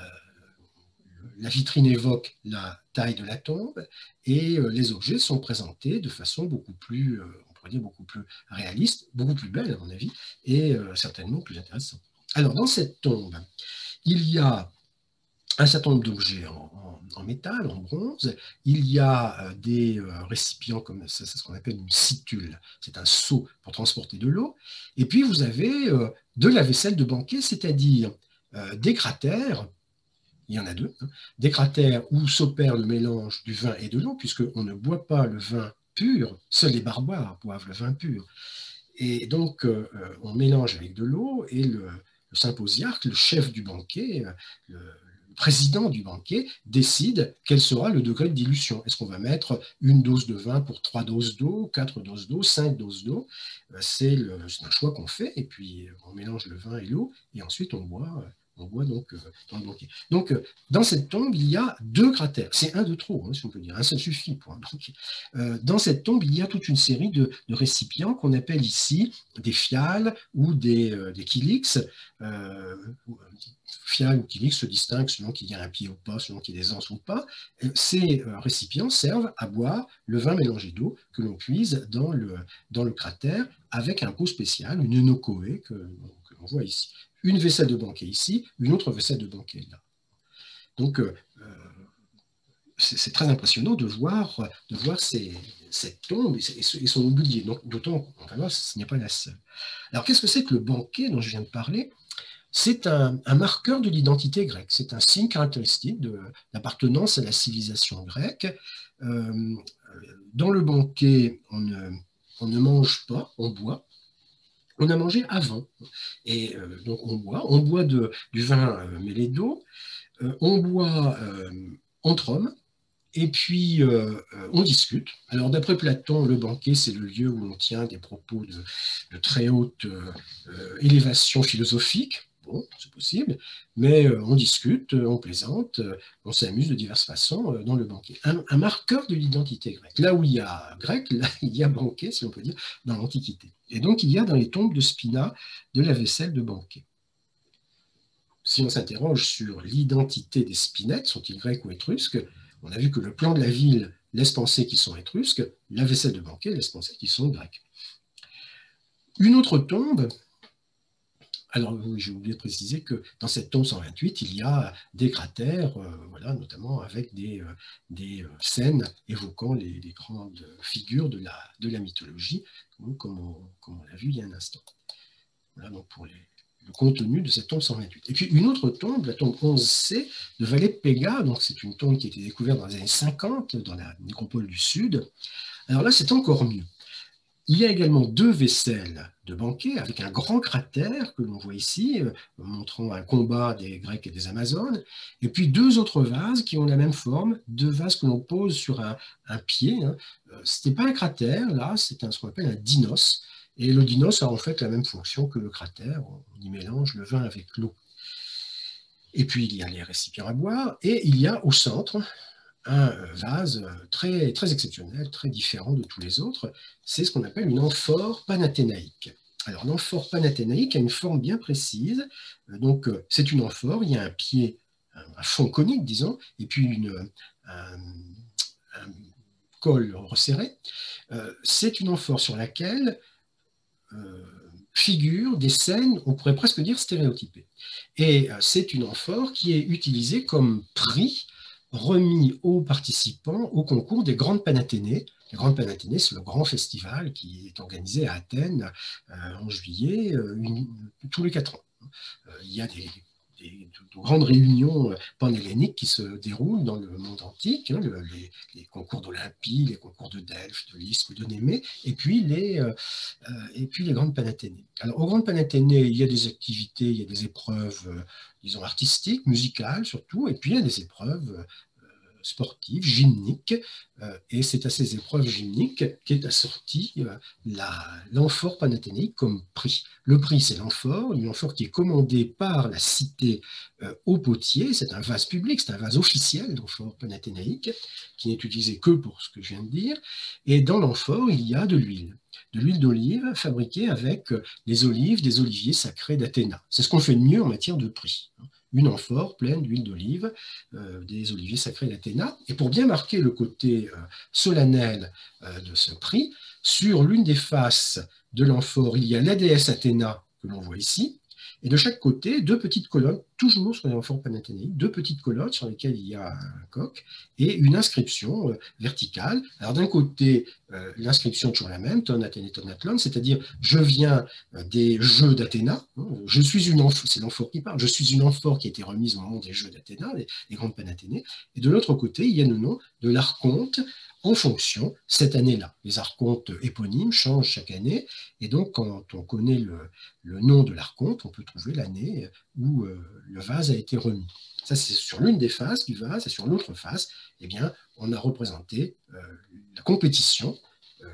la vitrine évoque la taille de la tombe et euh, les objets sont présentés de façon beaucoup plus, euh, on pourrait dire beaucoup plus réaliste, beaucoup plus belle à mon avis, et euh, certainement plus intéressante. Alors, dans cette tombe, il y a un certain nombre d'objets en, en, en métal, en bronze. Il y a euh, des euh, récipients, comme ça, c'est ce qu'on appelle une situle. C'est un seau pour transporter de l'eau. Et puis, vous avez euh, de la vaisselle de banquet, c'est-à-dire euh, des cratères, il y en a deux, hein, des cratères où s'opère le mélange du vin et de l'eau, puisqu'on ne boit pas le vin pur, seuls les barbares boivent le vin pur. Et donc, euh, on mélange avec de l'eau, et le, le symposiarque, le chef du banquet, le, le président du banquet, décide quel sera le degré de dilution. Est-ce qu'on va mettre une dose de vin pour trois doses d'eau, quatre doses d'eau, cinq doses d'eau? C'est un choix qu'on fait, et puis on mélange le vin et l'eau, et ensuite on boit. On voit donc euh, dans le banquet. Donc, euh, dans cette tombe, il y a deux cratères. C'est un de trop, hein, si on peut dire. Un seul suffit pour un banquet. Euh, dans cette tombe, il y a toute une série de, de récipients qu'on appelle ici des fiales ou des, euh, des kilix. Euh, fiales ou kilix se distinguent selon qu'il y a un pied ou pas, selon qu'il y a des anses ou pas. Et ces euh, récipients servent à boire le vin mélangé d'eau que l'on puise dans le, dans le cratère avec un pot spécial, une nocoé que, que l'on voit ici. Une vaisselle de banquet ici, une autre vaisselle de banquet là. Donc, euh, c'est très impressionnant de voir, de voir ces, cette tombe et, et son mobilier. D'autant qu'on va voir, ce n'est pas la seule. Alors, qu'est-ce que c'est que le banquet dont je viens de parler? C'est un, un marqueur de l'identité grecque. C'est un signe caractéristique de l'appartenance à la civilisation grecque. Euh, dans le banquet, on ne, on ne mange pas, on boit. On a mangé avant. Et euh, donc, on boit. On boit de, du vin euh, mêlé d'eau. Euh, on boit euh, entre hommes. Et puis, euh, on discute. Alors, d'après Platon, le banquet, c'est le lieu où on tient des propos de, de très haute euh, élévation philosophique. Bon, c'est possible, mais euh, on discute, on plaisante, euh, on s'amuse de diverses façons euh, dans le banquet. Un, un marqueur de l'identité grecque. Là où il y a grec, là, il y a banquet, si on peut dire, dans l'Antiquité. Et donc, il y a dans les tombes de Spina de la vaisselle de banquet. Si on s'interroge sur l'identité des Spinettes, sont-ils grecs ou étrusques? On a vu que le plan de la ville laisse penser qu'ils sont étrusques, la vaisselle de banquet laisse penser qu'ils sont grecs. Une autre tombe, alors j'ai oublié de préciser que dans cette tombe cent vingt-huit, il y a des cratères, euh, voilà, notamment avec des, euh, des scènes évoquant les, les grandes figures de la, de la mythologie, comme on, comme on l'a vu il y a un instant. Voilà donc pour les, le contenu de cette tombe cent vingt-huit. Et puis une autre tombe, la tombe onze C de Vallée de Péga, donc c'est une tombe qui a été découverte dans les années cinquante dans la nécropole du Sud. Alors là, c'est encore mieux. Il y a également deux vaisselles de banquet avec un grand cratère que l'on voit ici, euh, montrant un combat des Grecs et des Amazones, et puis deux autres vases qui ont la même forme, deux vases que l'on pose sur un, un pied. Hein. Euh, ce n'est pas un cratère, là, c'est ce qu'on appelle un dinos. Et le dinos a en fait la même fonction que le cratère, on y mélange le vin avec l'eau. Et puis il y a les récipients à boire, et il y a au centre un vase très, très exceptionnel, très différent de tous les autres, c'est ce qu'on appelle une amphore panathénaïque. Alors l'amphore panathénaïque a une forme bien précise, donc c'est une amphore, il y a un pied, un fond conique disons, et puis une, un, un col resserré. C'est une amphore sur laquelle euh, figurent des scènes, on pourrait presque dire stéréotypées. Et c'est une amphore qui est utilisée comme prix remis aux participants au concours des Grandes Panathénées. Les Grandes Panathénées, c'est le grand festival qui est organisé à Athènes euh, en juillet, euh, une, tous les quatre ans. Euh, il y a des, des de grandes réunions panhelléniques qui se déroulent dans le monde antique, hein, le, les, les concours d'Olympie, les concours de Delphes, de Lyspe, de Némée, et puis les, euh, et puis les Grandes Panathénées. Alors, aux Grandes Panathénées, il y a des activités, il y a des épreuves, euh, disons, artistiques, musicales surtout, et puis il y a des épreuves euh, sportives, gymniques, euh, et c'est à ces épreuves gymniques qu'est assortie euh, l'amphore panathénaïque comme prix. Le prix, c'est l'amphore, une amphore qui est commandée par la cité euh, au potier, c'est un vase public, c'est un vase officiel d'amphore panathénaïque, qui n'est utilisé que pour ce que je viens de dire, et dans l'amphore, il y a de l'huile de l'huile d'olive fabriquée avec les olives des oliviers sacrés d'Athéna. C'est ce qu'on fait de mieux en matière de prix. Une amphore pleine d'huile d'olive euh, des oliviers sacrés d'Athéna. Et pour bien marquer le côté euh, solennel euh, de ce prix, sur l'une des faces de l'amphore, il y a la déesse Athéna que l'on voit ici, et de chaque côté, deux petites colonnes, toujours sur les amphores panathénaïques, deux petites colonnes sur lesquelles il y a un coq et une inscription euh, verticale. Alors d'un côté, euh, l'inscription est toujours la même, ton Athénée, ton Athlon, c'est-à-dire je viens euh, des Jeux d'Athéna, hein, je suis une amphore, c'est l'amphore qui parle, je suis une amphore qui a été remise au moment des Jeux d'Athéna, les, les grandes panathénées, et de l'autre côté, il y a le nom de l'archonte en fonction cette année-là. Les archontes éponymes changent chaque année, et donc quand on connaît le, le nom de l'archonte, on peut trouver l'année où euh, le vase a été remis. Ça, c'est sur l'une des faces du vase, et sur l'autre face, eh bien, on a représenté euh, la compétition euh,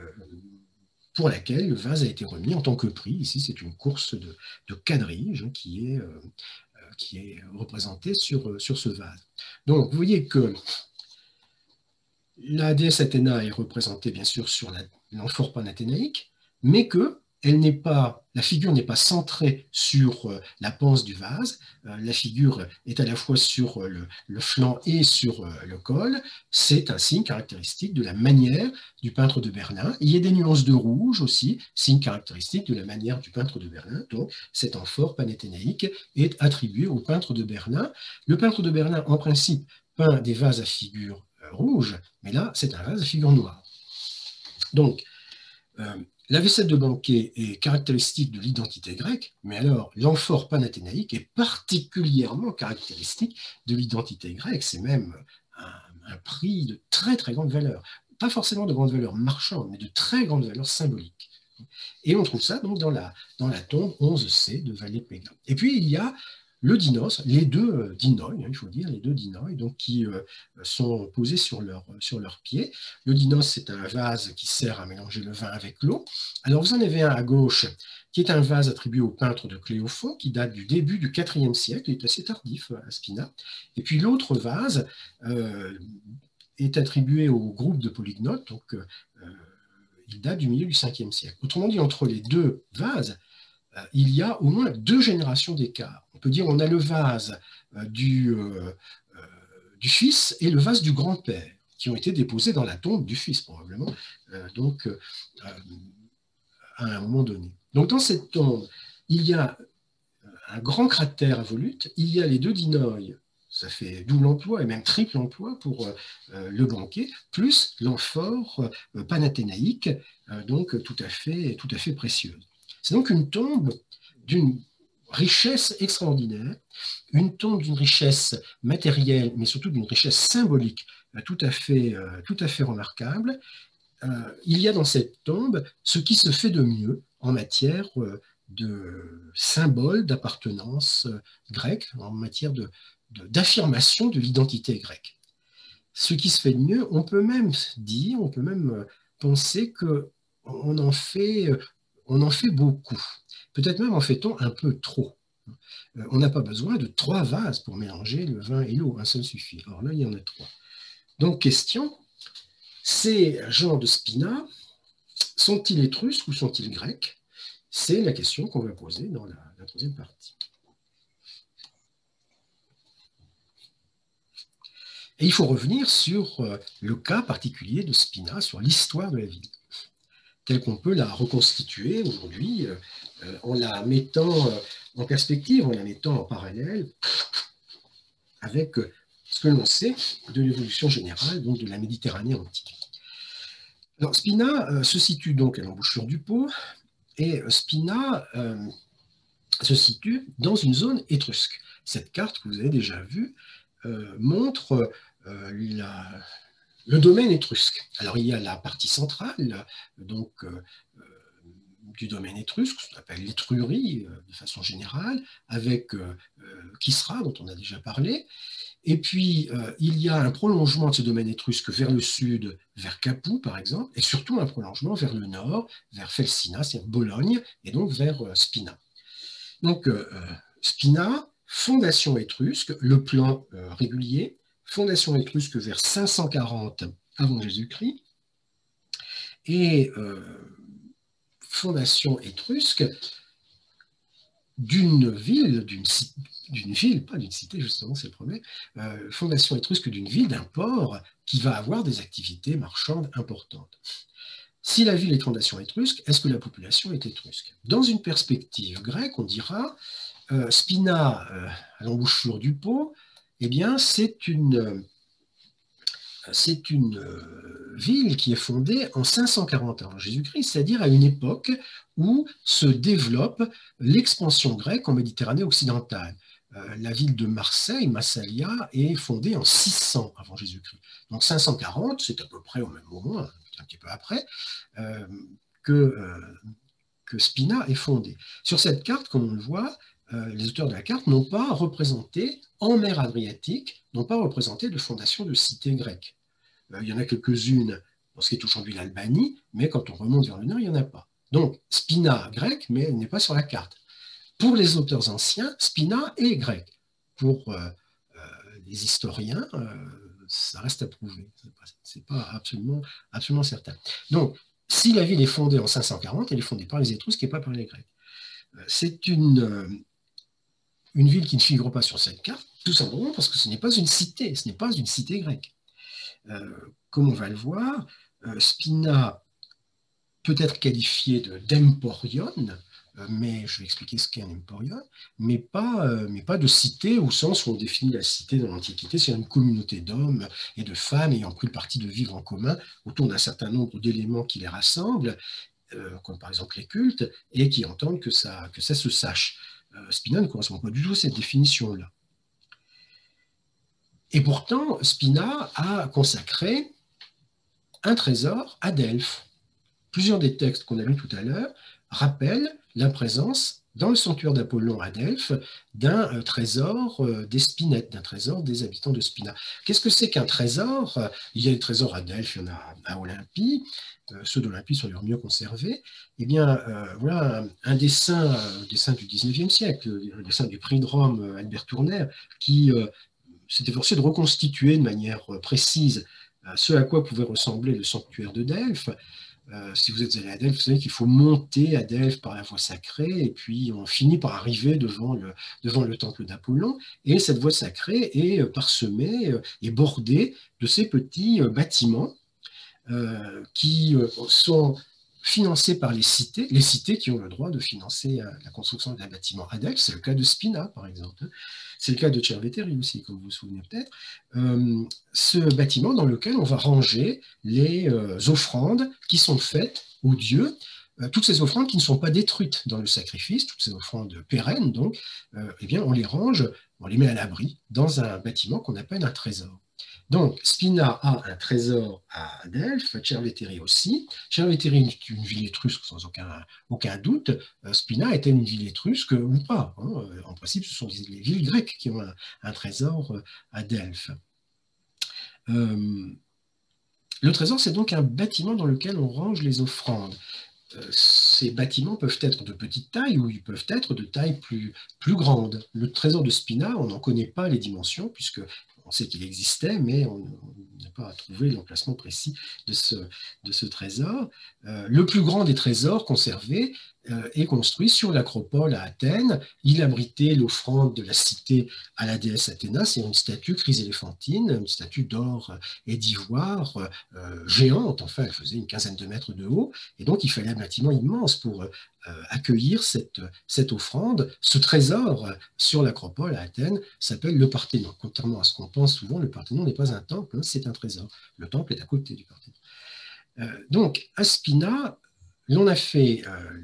pour laquelle le vase a été remis en tant que prix. Ici, c'est une course de, de quadrige hein, qui, est, euh, qui est représentée sur, sur ce vase. Donc, vous voyez que la déesse Athéna est représentée bien sûr sur l'amphore panathénaïque, mais que elle n'est pas, la figure n'est pas centrée sur euh, la panse du vase, euh, la figure est à la fois sur euh, le, le flanc et sur euh, le col, c'est un signe caractéristique de la manière du peintre de Berlin. Il y a des nuances de rouge aussi, signe caractéristique de la manière du peintre de Berlin, donc cet amphore panathénaïque est attribué au peintre de Berlin. Le peintre de Berlin, en principe, peint des vases à figure euh, rouge, mais là, c'est un vase à figure noire. Donc, euh, la vaisselle de banquet est caractéristique de l'identité grecque, mais alors l'amphore panathénaïque est particulièrement caractéristique de l'identité grecque. C'est même un, un prix de très très grande valeur. Pas forcément de grande valeur marchande, mais de très grande valeur symbolique. Et on trouve ça donc dans la, dans la tombe onze C de Vallée-Péga. Et puis il y a le dinos, les deux euh, dinoi, hein, il faut dire, les deux dinoi, donc qui euh, sont posés sur leurs sur leur pieds. Le dinos, c'est un vase qui sert à mélanger le vin avec l'eau. Alors vous en avez un à gauche, qui est un vase attribué au peintre de Cléophon, qui date du début du quatrième siècle, il est assez tardif à Spina. Et puis l'autre vase euh, est attribué au groupe de polygnotes, donc euh, il date du milieu du cinquième siècle. Autrement dit, entre les deux vases, il y a au moins deux générations d'écart. On peut dire qu'on a le vase euh, du, euh, euh, du fils et le vase du grand-père, qui ont été déposés dans la tombe du fils, probablement, euh, donc euh, à un moment donné. Donc dans cette tombe, il y a un grand cratère à volute, il y a les deux dinoi, ça fait double emploi et même triple emploi pour euh, le banquet, plus l'amphore euh, panathénaïque, euh, donc tout à fait, tout à fait précieuse. C'est donc une tombe d'une richesse extraordinaire, une tombe d'une richesse matérielle, mais surtout d'une richesse symbolique tout à fait, tout à fait remarquable. Euh, il y a dans cette tombe ce qui se fait de mieux en matière de symboles d'appartenance grecque, en matière de, de, d'affirmation de l'identité grecque. Ce qui se fait de mieux, on peut même dire, on peut même penser qu'on en fait on en fait beaucoup. Peut-être même en fait-on un peu trop. Euh, on n'a pas besoin de trois vases pour mélanger le vin et l'eau, un seul suffit. Or là, il y en a trois. Donc, question, ces gens de Spina, sont-ils étrusques ou sont-ils grecs? C'est la question qu'on va poser dans la, la troisième partie. Et il faut revenir sur euh, le cas particulier de Spina, sur l'histoire de la ville, telle qu'on peut la reconstituer aujourd'hui, euh, en la mettant euh, en perspective, en la mettant en parallèle avec euh, ce que l'on sait de l'évolution générale, donc de la Méditerranée antique. Alors, Spina euh, se situe donc à l'embouchure du Pô, et Spina euh, se situe dans une zone étrusque. Cette carte que vous avez déjà vue euh, montre euh, la, le domaine étrusque. Alors, il y a la partie centrale, donc euh, du domaine étrusque, ce qu'on appelle l'Étrurie euh, de façon générale, avec euh, Kisra, dont on a déjà parlé. Et puis, euh, il y a un prolongement de ce domaine étrusque vers le sud, vers Capoue, par exemple, et surtout un prolongement vers le nord, vers Felsina, c'est-à-dire Bologne, et donc vers euh, Spina. Donc, euh, Spina, fondation étrusque, le plan euh, régulier, fondation étrusque vers cinq cent quarante avant Jésus-Christ, et euh, fondation étrusque d'une ville, d'une ville, pas d'une cité justement, c'est le premier, euh, fondation étrusque d'une ville, d'un port qui va avoir des activités marchandes importantes. Si la ville est fondation étrusque, est-ce que la population est étrusque? Dans une perspective grecque, on dira euh, Spina, euh, à l'embouchure du Pô, eh bien, c'est une, c'est une euh, ville qui est fondée en cinq cent quarante avant Jésus-Christ, c'est-à-dire à une époque où se développe l'expansion grecque en Méditerranée occidentale. Euh, la ville de Marseille, Massalia, est fondée en six cents avant Jésus-Christ. Donc cinq cent quarante, c'est à peu près au même moment, un petit peu après, euh, que, euh, que Spina est fondée. Sur cette carte, comme on le voit, euh, les auteurs de la carte n'ont pas représenté, en mer Adriatique, n'ont pas représenté de fondation de cité grecque. Euh, il y en a quelques-unes dans ce qui est aujourd'hui l'Albanie, mais quand on remonte vers le nord, il n'y en a pas. Donc, Spina grec, mais elle n'est pas sur la carte. Pour les auteurs anciens, Spina est grec. Pour euh, euh, les historiens, euh, ça reste à prouver. Ce n'est pas, pas absolument, absolument certain. Donc, si la ville est fondée en cinq cent quarante, elle est fondée par les Étrusques et pas par les Grecs. Euh, C'est une, euh, une ville qui ne figure pas sur cette carte, tout simplement parce que ce n'est pas une cité, ce n'est pas une cité grecque. Euh, comme on va le voir, euh, Spina peut être qualifié d'emporion, euh, mais je vais expliquer ce qu'est un emporion, mais pas, euh, mais pas de cité au sens où on définit la cité dans l'Antiquité, c'est une communauté d'hommes et de femmes ayant pris le parti de vivre en commun autour d'un certain nombre d'éléments qui les rassemblent, euh, comme par exemple les cultes, et qui entendent que ça, que ça se sache. Euh, Spina ne correspond pas du tout à cette définition-là. Et pourtant, Spina a consacré un trésor à Delphes. Plusieurs des textes qu'on a lus tout à l'heure rappellent la présence dans le sanctuaire d'Apollon à Delphes d'un euh, trésor euh, des Spinettes, d'un trésor des habitants de Spina. Qu'est-ce que c'est qu'un trésor? Il y a des trésors à Delphes, il y en a à Olympie, euh, ceux d'Olympie sont les mieux conservés. Eh bien, euh, voilà un, un dessin, un dessin du dix-neuvième siècle, le dessin du prix de Rome, Albert Tourner, qui euh, s'est efforcé de reconstituer de manière précise ce à quoi pouvait ressembler le sanctuaire de Delphes. Euh, si vous êtes allé à Delphes, vous savez qu'il faut monter à Delphes par la voie sacrée, et puis on finit par arriver devant le, devant le temple d'Apollon, et cette voie sacrée est parsemée et bordée de ces petits bâtiments euh, qui sont financés par les cités, les cités qui ont le droit de financer la construction d'un bâtiment à Delphes. C'est le cas de Spina, par exemple. C'est le cas de Cerveteri aussi, comme vous vous souvenez peut-être. Euh, ce bâtiment dans lequel on va ranger les euh, offrandes qui sont faites aux dieux, euh, toutes ces offrandes qui ne sont pas détruites dans le sacrifice, toutes ces offrandes pérennes, donc, euh, eh bien, on les range, on les met à l'abri dans un bâtiment qu'on appelle un trésor. Donc, Spina a un trésor à Delphes, Cerveteri aussi. Cerveteri est une ville étrusque sans aucun, aucun doute. Spina était une ville étrusque ou pas. Hein. En principe, ce sont les villes grecques qui ont un, un trésor à Delphes. Euh, le trésor, c'est donc un bâtiment dans lequel on range les offrandes. Euh, ces bâtiments peuvent être de petite taille ou ils peuvent être de taille plus, plus grande. Le trésor de Spina, on n'en connaît pas les dimensions, puisque on sait qu'il existait, mais on n'a pas trouvé l'emplacement précis de ce, de ce trésor. Euh, le plus grand des trésors conservés euh, est construit sur l'acropole à Athènes. Il abritait l'offrande de la cité à la déesse Athéna. C'est une statue chryséléphantine, une statue d'or et d'ivoire euh, géante. Enfin, elle faisait une quinzaine de mètres de haut. Et donc, il fallait un bâtiment immense pour euh, accueillir cette, cette offrande. Ce trésor sur l'acropole à Athènes s'appelle le Parthénon. Contrairement à ce qu'on pense souvent, le Parthénon n'est pas un temple, hein, c'est un trésor. Le temple est à côté du Parthénon. Euh, donc, à Spina, l'on a fait euh,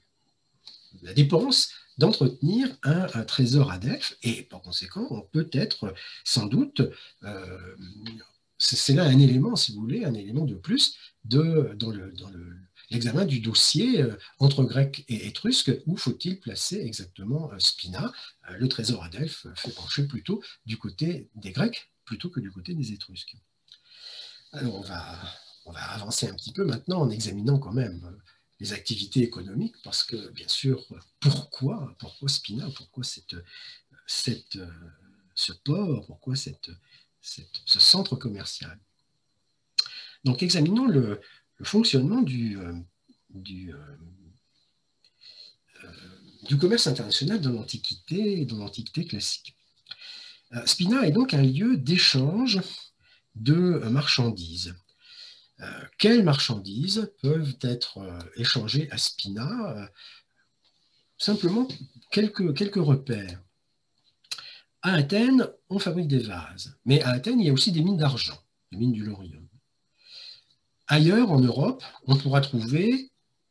la dépense d'entretenir un, un trésor à Delphes, et par conséquent, on peut être sans doute, euh, c'est là un élément, si vous voulez, un élément de plus de, dans le, dans le l'examen du dossier euh, entre grec et étrusque, où faut-il placer exactement euh, Spina. Euh, le trésor à Delphes fait pencher plutôt du côté des Grecs plutôt que du côté des Étrusques. Alors on va, on va avancer un petit peu maintenant en examinant quand même euh, les activités économiques, parce que bien sûr, pourquoi, pourquoi Spina, pourquoi cette, cette, euh, ce port, pourquoi cette, cette, ce centre commercial. Donc examinons le, le fonctionnement du, euh, du, euh, euh, du commerce international dans l'Antiquité et dans l'Antiquité classique. Euh, Spina est donc un lieu d'échange de marchandises. Euh, quelles marchandises peuvent être euh, échangées à Spina? euh, Simplement quelques, quelques repères. À Athènes, on fabrique des vases, mais à Athènes, il y a aussi des mines d'argent, des mines du laurium. Ailleurs, en Europe, on pourra trouver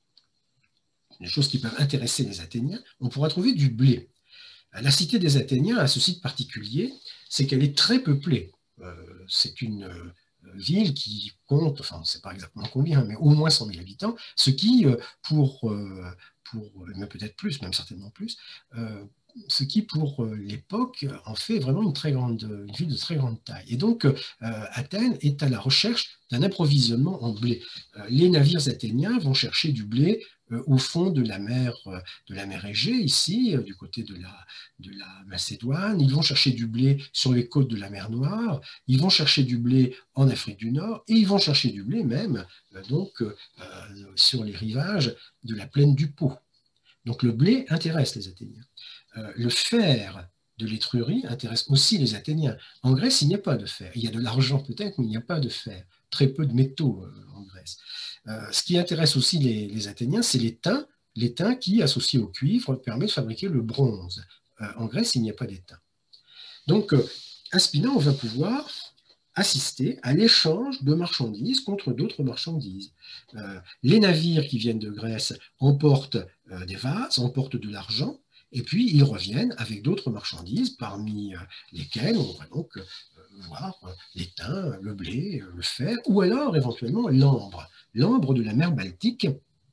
des choses qui peuvent intéresser les Athéniens, on pourra trouver du blé. La cité des Athéniens a ce site particulier, c'est qu'elle est très peuplée. Euh, c'est une euh, ville qui compte, enfin on ne sait pas exactement combien, mais au moins cent mille habitants, ce qui, euh, pour, euh, pour mais peut-être plus, même certainement plus, euh, ce qui pour l'époque en fait vraiment une très grande, une ville de très grande taille. Et donc euh, Athènes est à la recherche d'un approvisionnement en blé. Euh, les navires athéniens vont chercher du blé euh, au fond de la mer, euh, de la mer Égée, ici, euh, du côté de la, de la Macédoine. Ils vont chercher du blé sur les côtes de la mer Noire. Ils vont chercher du blé en Afrique du Nord et ils vont chercher du blé même euh, donc euh, sur les rivages de la plaine du Pô. Donc le blé intéresse les Athéniens. Euh, le fer de l'Étrurie intéresse aussi les Athéniens. En Grèce, il n'y a pas de fer. Il y a de l'argent peut-être, mais il n'y a pas de fer. Très peu de métaux euh, en Grèce. Euh, ce qui intéresse aussi les, les Athéniens, c'est l'étain. L'étain qui, associé au cuivre, permet de fabriquer le bronze. Euh, en Grèce, il n'y a pas d'étain. Donc, euh, à Spina, on va pouvoir assister à l'échange de marchandises contre d'autres marchandises. Euh, les navires qui viennent de Grèce emportent euh, des vases, emportent de l'argent, et puis ils reviennent avec d'autres marchandises, parmi euh, lesquelles on va donc euh, voir euh, l'étain, le blé, le fer, ou alors éventuellement l'ambre. L'ambre de la mer Baltique,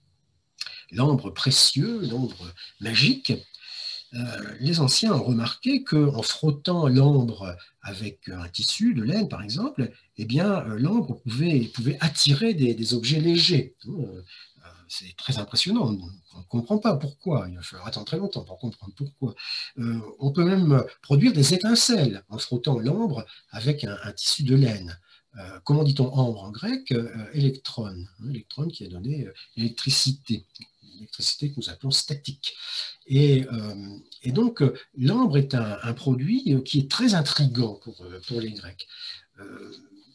l'ambre précieux, l'ambre magique. Euh, les anciens ont remarqué qu'en frottant l'ambre avec un tissu de laine, par exemple, eh bien, l'ambre pouvait, pouvait attirer des, des objets légers. Euh, c'est très impressionnant. On ne comprend pas pourquoi. Il va falloir attendre très longtemps pour comprendre pourquoi. Euh, on peut même produire des étincelles en frottant l'ambre avec un, un tissu de laine. Euh, comment dit-on ambre en grec? euh, Électron. Hein, électron qui a donné euh, l'électricité. L'électricité que nous appelons statique. Et, euh, et donc, euh, l'ambre est un, un produit qui est très intriguant pour, euh, pour les Grecs. Euh,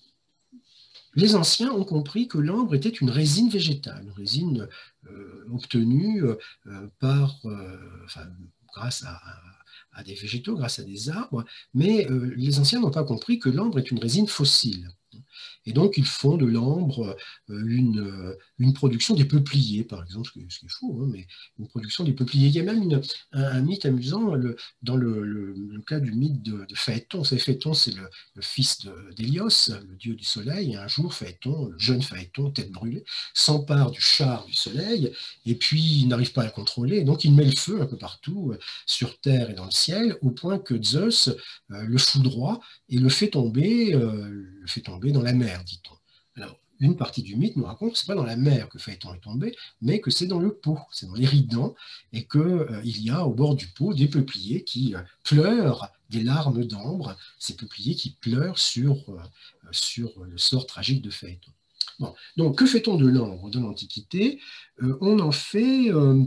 les anciens ont compris que l'ambre était une résine végétale, une résine euh, obtenue euh, par, euh, enfin, grâce à, à, des végétaux, grâce à des arbres, mais euh, les anciens n'ont pas compris que l'ambre est une résine fossile. Et donc, ils font de l'ambre une, une production des peupliers, par exemple, ce qui est faux, hein, mais une production des peupliers. Il y a même une, un, un mythe amusant le, dans le, le, le cas du mythe de, de Phaéton. C'est Phaéton, c'est le, le fils d'Hélios, le dieu du soleil. Et un jour, Phaéton, le jeune Phaéton, tête brûlée, s'empare du char du soleil, et puis il n'arrive pas à le contrôler. Et donc, il met le feu un peu partout, sur terre et dans le ciel, au point que Zeus euh, le foudroie et le fait tomber, euh, le fait tomber dans la mer, dit-on. Alors, une partie du mythe nous raconte que ce n'est pas dans la mer que Phaéton est tombé, mais que c'est dans le pot, c'est dans l'Éridan, et qu'il euh, y a au bord du pot des peupliers qui euh, pleurent des larmes d'ambre, ces peupliers qui pleurent sur, euh, sur le sort tragique de Phaéton. Bon. Donc, que fait-on de l'ambre de l'Antiquité? euh, On en fait... Euh,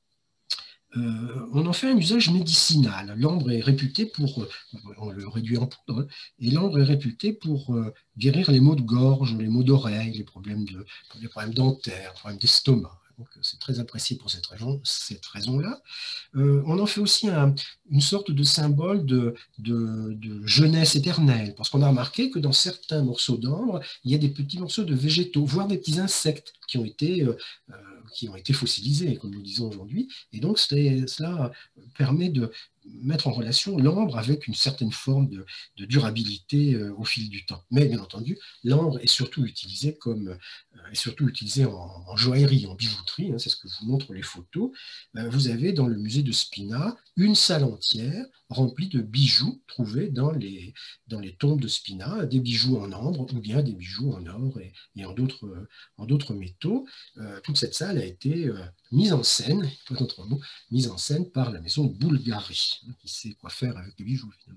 Euh, on en fait un usage médicinal. L'ambre est réputé pour, on le réduit en poudre, et l'ambre est réputé pour euh, guérir les maux de gorge, les maux d'oreille, les problèmes de, les problèmes dentaires, les problèmes d'estomac. Donc c'est très apprécié pour cette raison, cette raison-là. Euh, on en fait aussi un, une sorte de symbole de, de, de jeunesse éternelle, parce qu'on a remarqué que dans certains morceaux d'ambre, il y a des petits morceaux de végétaux, voire des petits insectes qui ont été euh, qui ont été fossilisés, comme nous disons aujourd'hui. Et donc, cela permet de mettre en relation l'ambre avec une certaine forme de, de durabilité euh, au fil du temps. Mais bien entendu, l'ambre est surtout utilisé comme euh, est surtout utilisé en, en joaillerie, en bijouterie. Hein, c'est ce que vous montrent les photos. Euh, vous avez dans le musée de Spina une salle entière remplie de bijoux trouvés dans les, dans les tombes de Spina, des bijoux en ambre ou bien des bijoux en or et, et en d'autres euh, en d'autres métaux. Euh, toute cette salle a été euh, mise en scène, pas d'autre mot, mise en scène par la maison Bulgari, qui sait quoi faire avec les bijoux finalement.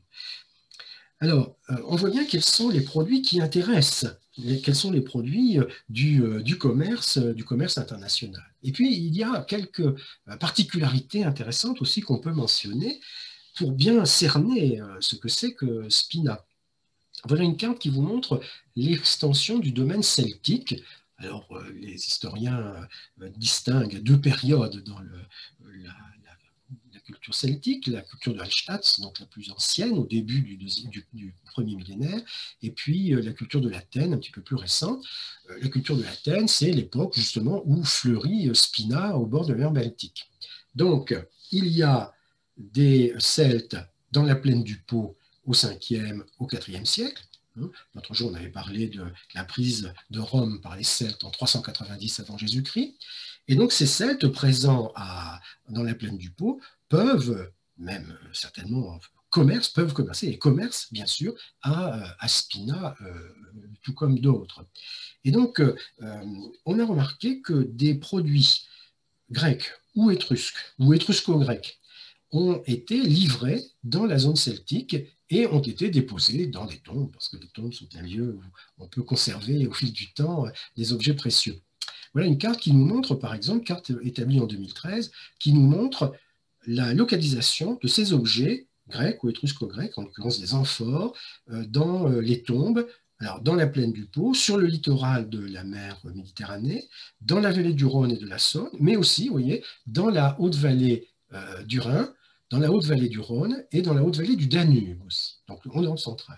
Alors, euh, on voit bien quels sont les produits qui intéressent, les, quels sont les produits euh, du, euh, du, commerce, euh, du commerce international. Et puis, il y a quelques euh, particularités intéressantes aussi qu'on peut mentionner pour bien cerner euh, ce que c'est que Spina. Voilà une carte qui vous montre l'extension du domaine celtique. Alors, euh, les historiens euh, distinguent deux périodes dans le, la, la, la culture celtique, la culture de Hallstatt, donc la plus ancienne, au début du, deuxième, du, du premier millénaire, et puis euh, la culture de l'Athènes, un petit peu plus récente. Euh, la culture de l'Athènes, c'est l'époque justement où fleurit Spina au bord de la mer Baltique. Donc, il y a des Celtes dans la plaine du Pô au cinquième, au quatrième siècle. L'autre jour, on avait parlé de la prise de Rome par les Celtes en trois cent quatre-vingt-dix avant Jésus-Christ. Et donc, ces Celtes présents à, dans la plaine du Pô peuvent, même certainement, commerce, peuvent commercer, et commercent, bien sûr, à, à Spina, euh, tout comme d'autres. Et donc, euh, on a remarqué que des produits grecs ou étrusques, ou étrusco-grecs, ont été livrés dans la zone celtique et ont été déposés dans des tombes, parce que les tombes sont un lieu où on peut conserver au fil du temps des objets précieux. Voilà une carte qui nous montre, par exemple, carte établie en deux mille treize, qui nous montre la localisation de ces objets grecs ou étrusco-grecs, en l'occurrence des amphores, dans les tombes, alors dans la plaine du Pô, sur le littoral de la mer Méditerranée, dans la vallée du Rhône et de la Saône, mais aussi, vous voyez, dans la haute vallée euh, du Rhin, dans la haute vallée du Rhône et dans la haute vallée du Danube aussi, donc en Europe centrale.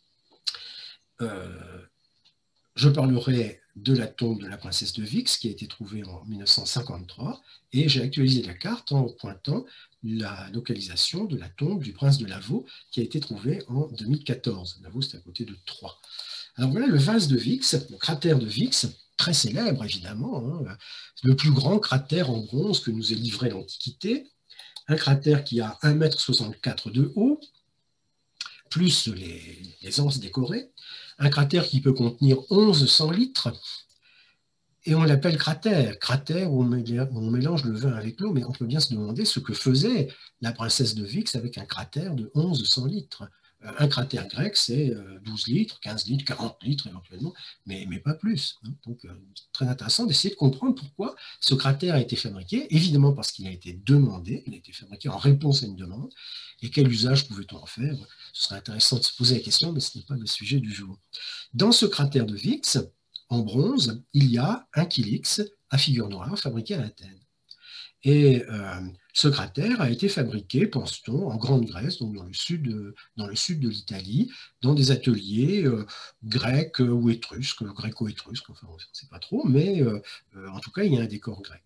Euh, je parlerai de la tombe de la princesse de Vix qui a été trouvée en mille neuf cent cinquante-trois et j'ai actualisé la carte en pointant la localisation de la tombe du prince de Lavaux qui a été trouvée en deux mille quatorze. Lavaux, c'est à côté de Troyes. Alors voilà le vase de Vix, le cratère de Vix, très célèbre évidemment, hein, le plus grand cratère en bronze que nous ait livré l'Antiquité. Un cratère qui a un mètre soixante-quatre de haut, plus les, les anses décorées. Un cratère qui peut contenir onze cents litres, et on l'appelle cratère. Cratère où on mélange le vin avec l'eau, mais on peut bien se demander ce que faisait la princesse de Vix avec un cratère de onze cents litres. Un cratère grec, c'est douze litres, quinze litres, quarante litres éventuellement, mais, mais pas plus. Donc, très intéressant d'essayer de comprendre pourquoi ce cratère a été fabriqué. Évidemment parce qu'il a été demandé, il a été fabriqué en réponse à une demande. Et quel usage pouvait-on en faire? Ce serait intéressant de se poser la question, mais ce n'est pas le sujet du jour. Dans ce cratère de Vix, en bronze, il y a un kylix à figure noire fabriqué à Athènes. Et euh, ce cratère a été fabriqué, pense-t-on, en Grande Grèce, donc dans le sud de, dans le sud de l'Italie, dans des ateliers euh, grecs ou étrusques, gréco-étrusques, enfin on ne sait pas trop, mais euh, en tout cas il y a un décor grec.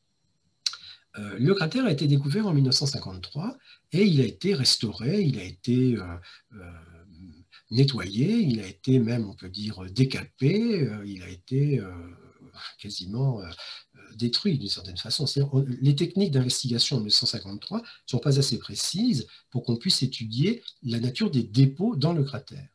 Euh, le cratère a été découvert en mille neuf cent cinquante-trois et il a été restauré, il a été euh, euh, nettoyé, il a été même, on peut dire, décapé, euh, il a été euh, quasiment euh, détruit d'une certaine façon. On, les techniques d'investigation en mille neuf cent cinquante-trois ne sont pas assez précises pour qu'on puisse étudier la nature des dépôts dans le cratère. Le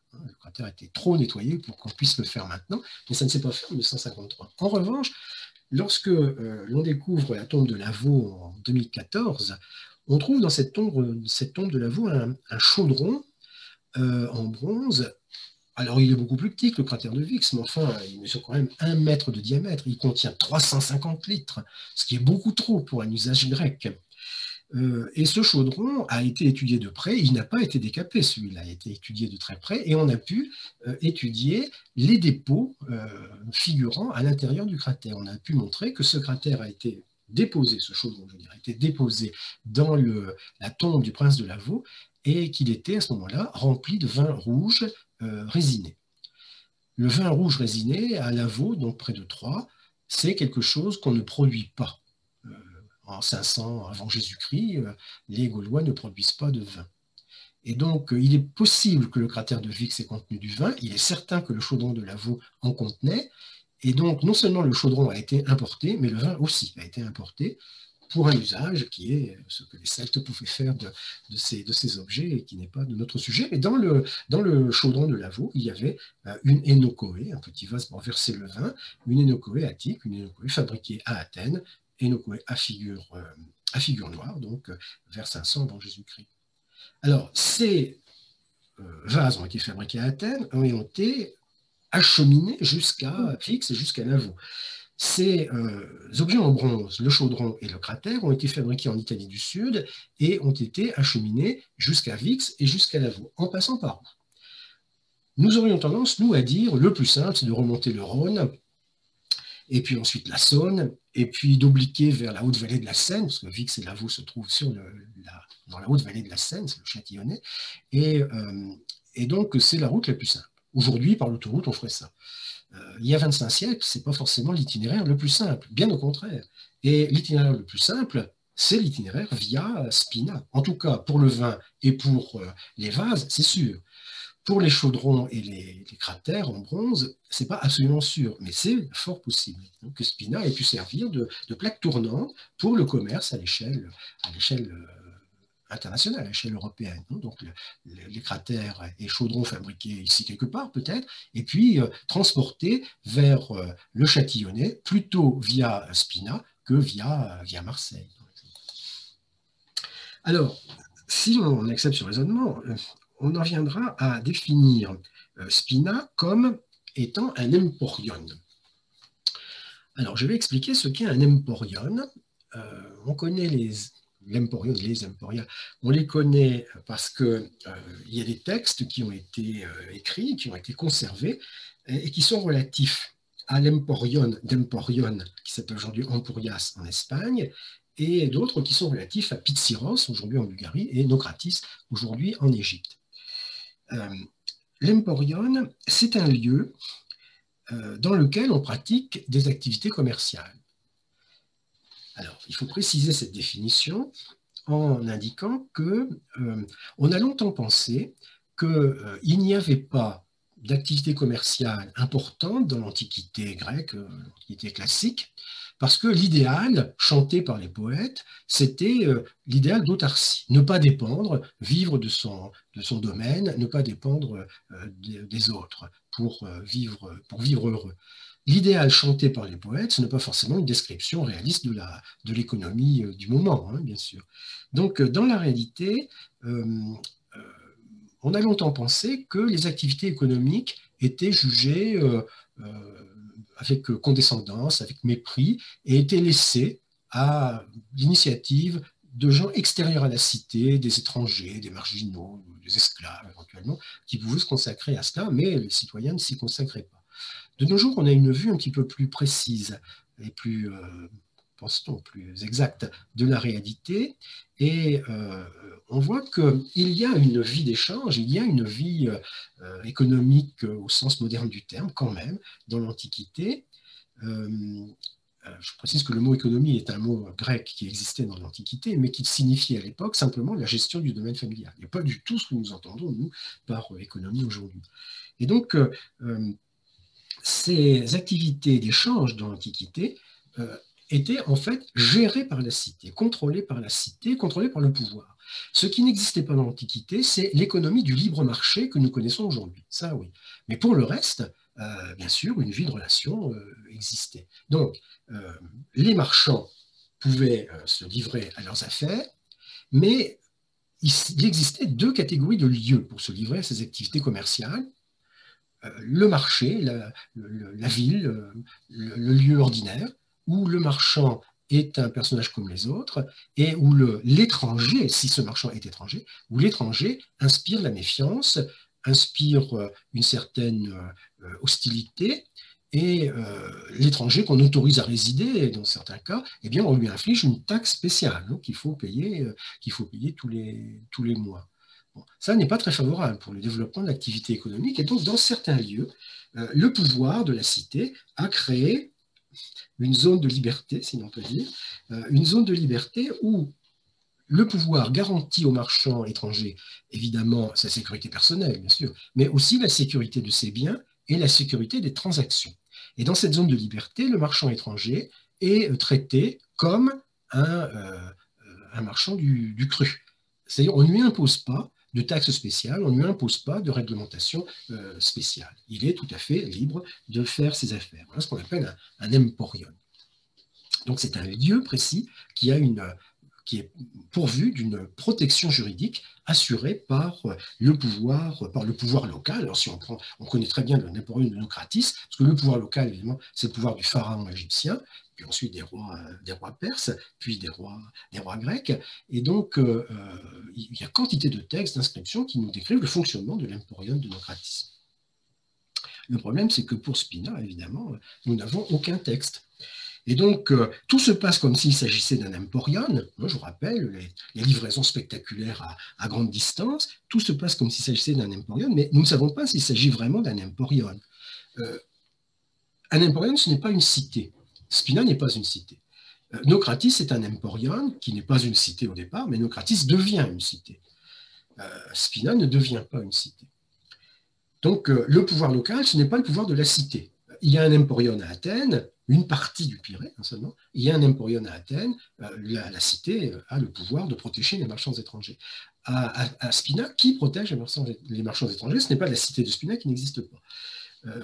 cratère était trop nettoyé pour qu'on puisse le faire maintenant, mais ça ne s'est pas fait en mille neuf cent cinquante-trois. En revanche, lorsque euh, l'on découvre la tombe de Lavaux en deux mille quatorze, on trouve dans cette tombe, cette tombe de Lavaux un, un chaudron euh, en bronze. Alors, il est beaucoup plus petit que le cratère de Vix, mais enfin, il mesure quand même un mètre de diamètre. Il contient trois cent cinquante litres, ce qui est beaucoup trop pour un usage grec. Euh, et ce chaudron a été étudié de près, il n'a pas été décapé, celui-là a été étudié de très près, et on a pu euh, étudier les dépôts euh, figurant à l'intérieur du cratère. On a pu montrer que ce cratère a été déposé, ce chaudron, je veux dire, a été déposé dans le, la tombe du prince de Lavaux, et qu'il était à ce moment-là rempli de vin rouge euh, résiné. Le vin rouge résiné à Lavaux, donc près de Troyes, c'est quelque chose qu'on ne produit pas. Euh, en cinq cents avant Jésus-Christ, euh, les Gaulois ne produisent pas de vin. Et donc, euh, il est possible que le cratère de Vix ait contenu du vin, il est certain que le chaudron de Lavaux en contenait, et donc non seulement le chaudron a été importé, mais le vin aussi a été importé, pour un usage qui est ce que les Celtes pouvaient faire de, de, ces, de ces objets et qui n'est pas de notre sujet. Mais dans le, dans le chaudron de Lavaux, il y avait une énochoé, un petit vase pour verser le vin, une énochoé attique, une énochoé fabriquée à Athènes, énochoé à figure, euh, à figure noire, donc vers cinq cents avant Jésus-Christ. Alors, ces euh, vases ont été fabriqués à Athènes et ont été acheminés jusqu'à Vix et jusqu'à Lavaux. Ces euh, objets en bronze, le chaudron et le cratère, ont été fabriqués en Italie du Sud et ont été acheminés jusqu'à Vix et jusqu'à Lavaux, en passant par où? Nous aurions tendance, nous, à dire le plus simple, c'est de remonter le Rhône, et puis ensuite la Saône, et puis d'obliquer vers la haute vallée de la Seine, parce que Vix et Lavaux se trouvent sur le, la, dans la haute vallée de la Seine, c'est le Châtillonnais, et, euh, et donc c'est la route la plus simple. Aujourd'hui, par l'autoroute, on ferait ça. Euh, il y a vingt-cinq siècles, ce n'est pas forcément l'itinéraire le plus simple, bien au contraire. Et l'itinéraire le plus simple, c'est l'itinéraire via Spina. En tout cas, pour le vin et pour euh, les vases, c'est sûr. Pour les chaudrons et les, les cratères en bronze, ce n'est pas absolument sûr, mais c'est fort possible donc, que Spina ait pu servir de, de plaque tournante pour le commerce à l'échelle à l'échelle euh, internationale, à l'échelle européenne. Donc le, le, les cratères et chaudrons fabriqués ici quelque part peut-être, et puis euh, transportés vers euh, le Châtillonnais, plutôt via Spina que via, via Marseille. Alors, si on accepte ce raisonnement, on en viendra à définir euh, Spina comme étant un emporion. Alors, je vais expliquer ce qu'est un emporion. Euh, on connaît les l'emporion, les emporia, on les connaît parce qu'il euh, y a des textes qui ont été euh, écrits, qui ont été conservés et, et qui sont relatifs à l'emporion d'Emporion, qui s'appelle aujourd'hui Emporias en Espagne, et d'autres qui sont relatifs à Pizziros, aujourd'hui en Bulgarie, et Nocratis, aujourd'hui en Égypte. Euh, L'Emporion, c'est un lieu euh, dans lequel on pratique des activités commerciales. Alors, il faut préciser cette définition en indiquant que euh, on a longtemps pensé qu'il euh, n'y avait pas d'activité commerciale importante dans l'Antiquité grecque, euh, l'Antiquité classique, parce que l'idéal chanté par les poètes, c'était euh, l'idéal d'autarcie, ne pas dépendre, vivre de son, de son domaine, ne pas dépendre euh, des, des autres pour, euh, vivre, pour vivre heureux. L'idéal chanté par les poètes, ce n'est pas forcément une description réaliste de la, de l'économie euh, du moment, hein, bien sûr. Donc, euh, dans la réalité, euh, euh, on a longtemps pensé que les activités économiques étaient jugées euh, euh, avec condescendance, avec mépris, et étaient laissées à l'initiative de gens extérieurs à la cité, des étrangers, des marginaux, des esclaves éventuellement, qui pouvaient se consacrer à cela, mais les citoyens ne s'y consacraient pas. De nos jours, on a une vue un petit peu plus précise et plus, euh, pense-t-on, plus exacte de la réalité. Et euh, on voit qu'il y a une vie d'échange, il y a une vie euh, économique au sens moderne du terme, quand même, dans l'Antiquité. Euh, je précise que le mot économie est un mot grec qui existait dans l'Antiquité, mais qui signifiait à l'époque simplement la gestion du domaine familial. Il n'y a pas du tout ce que nous entendons, nous, par économie aujourd'hui. Et donc, euh, ces activités d'échange dans l'Antiquité euh, étaient en fait gérées par la cité, contrôlées par la cité, contrôlées par le pouvoir. Ce qui n'existait pas dans l'Antiquité, c'est l'économie du libre marché que nous connaissons aujourd'hui. Ça, oui. Mais pour le reste, euh, bien sûr, une vie de relation euh, existait. Donc, euh, les marchands pouvaient euh, se livrer à leurs affaires, mais il existait deux catégories de lieux pour se livrer à ces activités commerciales. Euh, le marché, la, le, la ville, le, le lieu ordinaire, où le marchand est un personnage comme les autres, et où l'étranger, si ce marchand est étranger, où l'étranger inspire la méfiance, inspire euh, une certaine euh, hostilité, et euh, l'étranger qu'on autorise à résider, dans certains cas, eh bien, on lui inflige une taxe spéciale hein, qu'il faut payer, euh, qu'il faut payer tous les, tous les mois. Bon, ça n'est pas très favorable pour le développement de l'activité économique, et donc dans certains lieux, euh, le pouvoir de la cité a créé une zone de liberté, si l'on peut dire, euh, une zone de liberté où le pouvoir garantit aux marchands étrangers, évidemment, sa sécurité personnelle, bien sûr, mais aussi la sécurité de ses biens et la sécurité des transactions. Et dans cette zone de liberté, le marchand étranger est traité comme un, euh, un marchand du, du cru. C'est-à-dire, on ne lui impose pas de taxes spéciales, on ne lui impose pas de réglementation euh, spéciale. Il est tout à fait libre de faire ses affaires. Voilà ce qu'on appelle un, un emporium. Donc c'est un lieu précis qui a une, qui est pourvu d'une protection juridique assurée par le pouvoir, par le pouvoir local. Alors si on prend, on connaît très bien le Néporion de Naucratis, parce que le pouvoir local, évidemment, c'est le pouvoir du pharaon égyptien, puis ensuite des rois, des rois perses, puis des rois, des rois grecs. Et donc, euh, il y a quantité de textes, d'inscriptions qui nous décrivent le fonctionnement de l'Emporion de Naucratis. Le problème, c'est que pour Spina, évidemment, nous n'avons aucun texte. Et donc, euh, tout se passe comme s'il s'agissait d'un emporion. Moi, je vous rappelle, les, les livraisons spectaculaires à, à, grande distance, tout se passe comme s'il s'agissait d'un emporion, mais nous ne savons pas s'il s'agit vraiment d'un emporion. Euh, un emporion, ce n'est pas une cité. Spina n'est pas une cité. Euh, Naucratis est un emporion qui n'est pas une cité au départ, mais Naucratis devient une cité. Euh, Spina ne devient pas une cité. Donc, euh, le pouvoir local, ce n'est pas le pouvoir de la cité. Il y a un emporion à Athènes, une partie du Pirée hein, seulement, il y a un emporion à Athènes, euh, la, la, cité a le pouvoir de protéger les marchands étrangers. À, à, à Spina, qui protège les marchands, les marchands étrangers? Ce n'est pas la cité de Spina qui n'existe pas. Euh,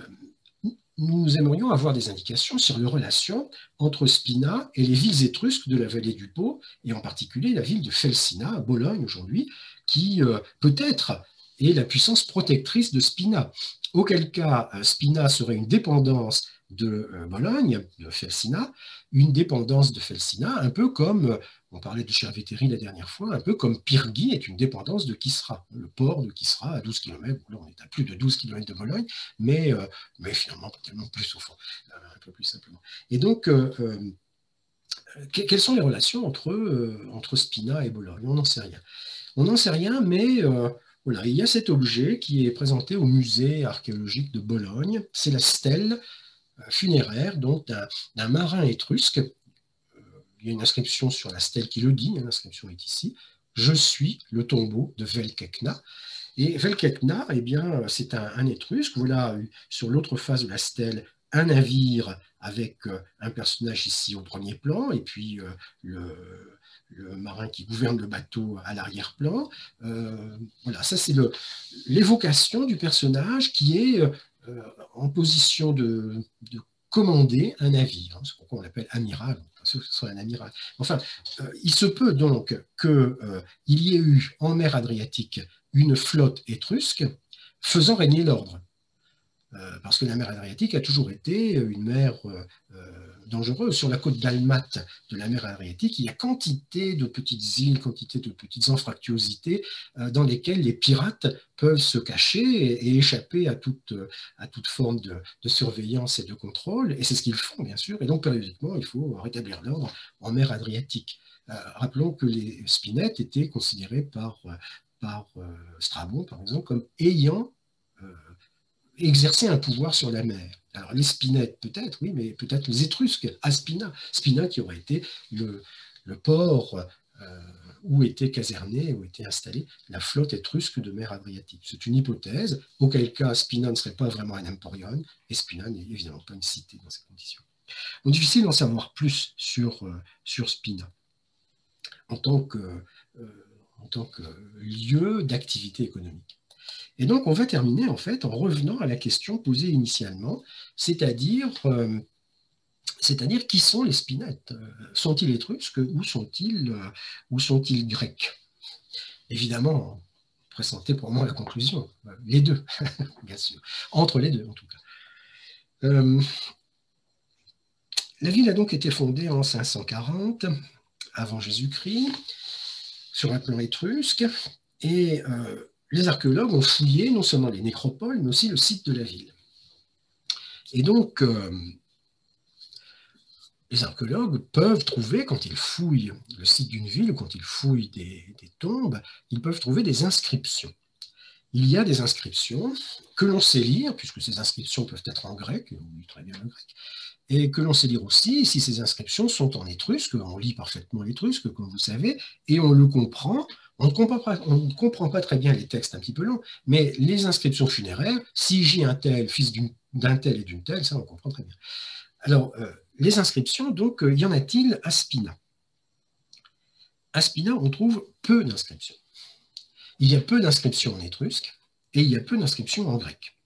nous aimerions avoir des indications sur les relations entre Spina et les villes étrusques de la vallée du Pô, et en particulier la ville de Felsina, à Bologne aujourd'hui, qui euh, peut-être est la puissance protectrice de Spina. Auquel cas, Spina serait une dépendance de Bologne, de Felsina, une dépendance de Felsina, un peu comme, on parlait de Chervétéry la dernière fois, un peu comme Pyrgi est une dépendance de Kisra, le port de Kisra à douze kilomètres, là on est à plus de douze kilomètres de Bologne, mais, euh, mais finalement pas tellement plus au fond, un peu plus simplement. Et donc, euh, euh, quelles sont les relations entre, euh, entre Spina et Bologne? On n'en sait rien. On n'en sait rien, mais... Euh, Voilà, il y a cet objet qui est présenté au musée archéologique de Bologne. C'est la stèle funéraire d'un marin étrusque. Il y a une inscription sur la stèle qui le dit, l'inscription est ici. Je suis le tombeau de Velkekna. Et Velkekna, eh bien, c'est un, un étrusque. Voilà, sur l'autre face de la stèle, un navire avec un personnage ici au premier plan, et puis euh, le le marin qui gouverne le bateau à l'arrière-plan. Euh, voilà, ça c'est l'évocation du personnage qui est euh, en position de, de commander un navire. Hein, c'est pourquoi on l'appelle amiral. Pas sûr que ce soit un amiral. Enfin, euh, il se peut donc qu'il euh, y ait eu en mer Adriatique une flotte étrusque faisant régner l'ordre. Euh, parce que la mer Adriatique a toujours été une mer euh, dangereuse. Sur la côte dalmate de la mer Adriatique, il y a quantité de petites îles, quantité de petites anfractuosités euh, dans lesquelles les pirates peuvent se cacher et, et échapper à toute, à toute forme de, de surveillance et de contrôle. Et c'est ce qu'ils font, bien sûr. Et donc, périodiquement, il faut rétablir l'ordre en mer Adriatique. Euh, rappelons que les spinettes étaient considérés par, par euh, Strabon, par exemple, comme ayant euh, exercer un pouvoir sur la mer. Alors les Spinettes peut-être, oui, mais peut-être les Étrusques, à Spina, Spina qui aurait été le, le port euh, où était casernée, où était installée la flotte étrusque de mer Adriatique. C'est une hypothèse, auquel cas Spina ne serait pas vraiment un emporion, et Spina n'est évidemment pas une cité dans ces conditions. Donc difficile d'en savoir plus sur, euh, sur Spina. En tant que... Euh, en tant que lieu d'activité économique. Et donc, on va terminer en fait en revenant à la question posée initialement, c'est-à-dire euh, c'est-à-dire qui sont les spinettes? Sont-ils étrusques ou sont-ils euh, ou sont-ils grecs? Évidemment, présentez pour moi la conclusion, les deux, bien sûr, entre les deux en tout cas. Euh, la ville a donc été fondée en cinq cent quarante avant Jésus-Christ sur un plan étrusque, et euh, les archéologues ont fouillé non seulement les nécropoles, mais aussi le site de la ville. Et donc, euh, les archéologues peuvent trouver, quand ils fouillent le site d'une ville, ou quand ils fouillent des, des tombes, ils peuvent trouver des inscriptions. Il y a des inscriptions que l'on sait lire, puisque ces inscriptions peuvent être en grec, on lit très bien le grec, et que l'on sait lire aussi si ces inscriptions sont en étrusque. On lit parfaitement l'étrusque, comme vous savez, et on le comprend. On ne comprend pas, on ne comprend pas très bien les textes un petit peu longs, mais les inscriptions funéraires, si j'ai un tel, fils d'un tel et d'une telle, ça on comprend très bien. Alors, euh, les inscriptions, donc, euh, y en a-t-il à Spina? À Spina, on trouve peu d'inscriptions. Il y a peu d'inscriptions en étrusque et il y a peu d'inscriptions en grec.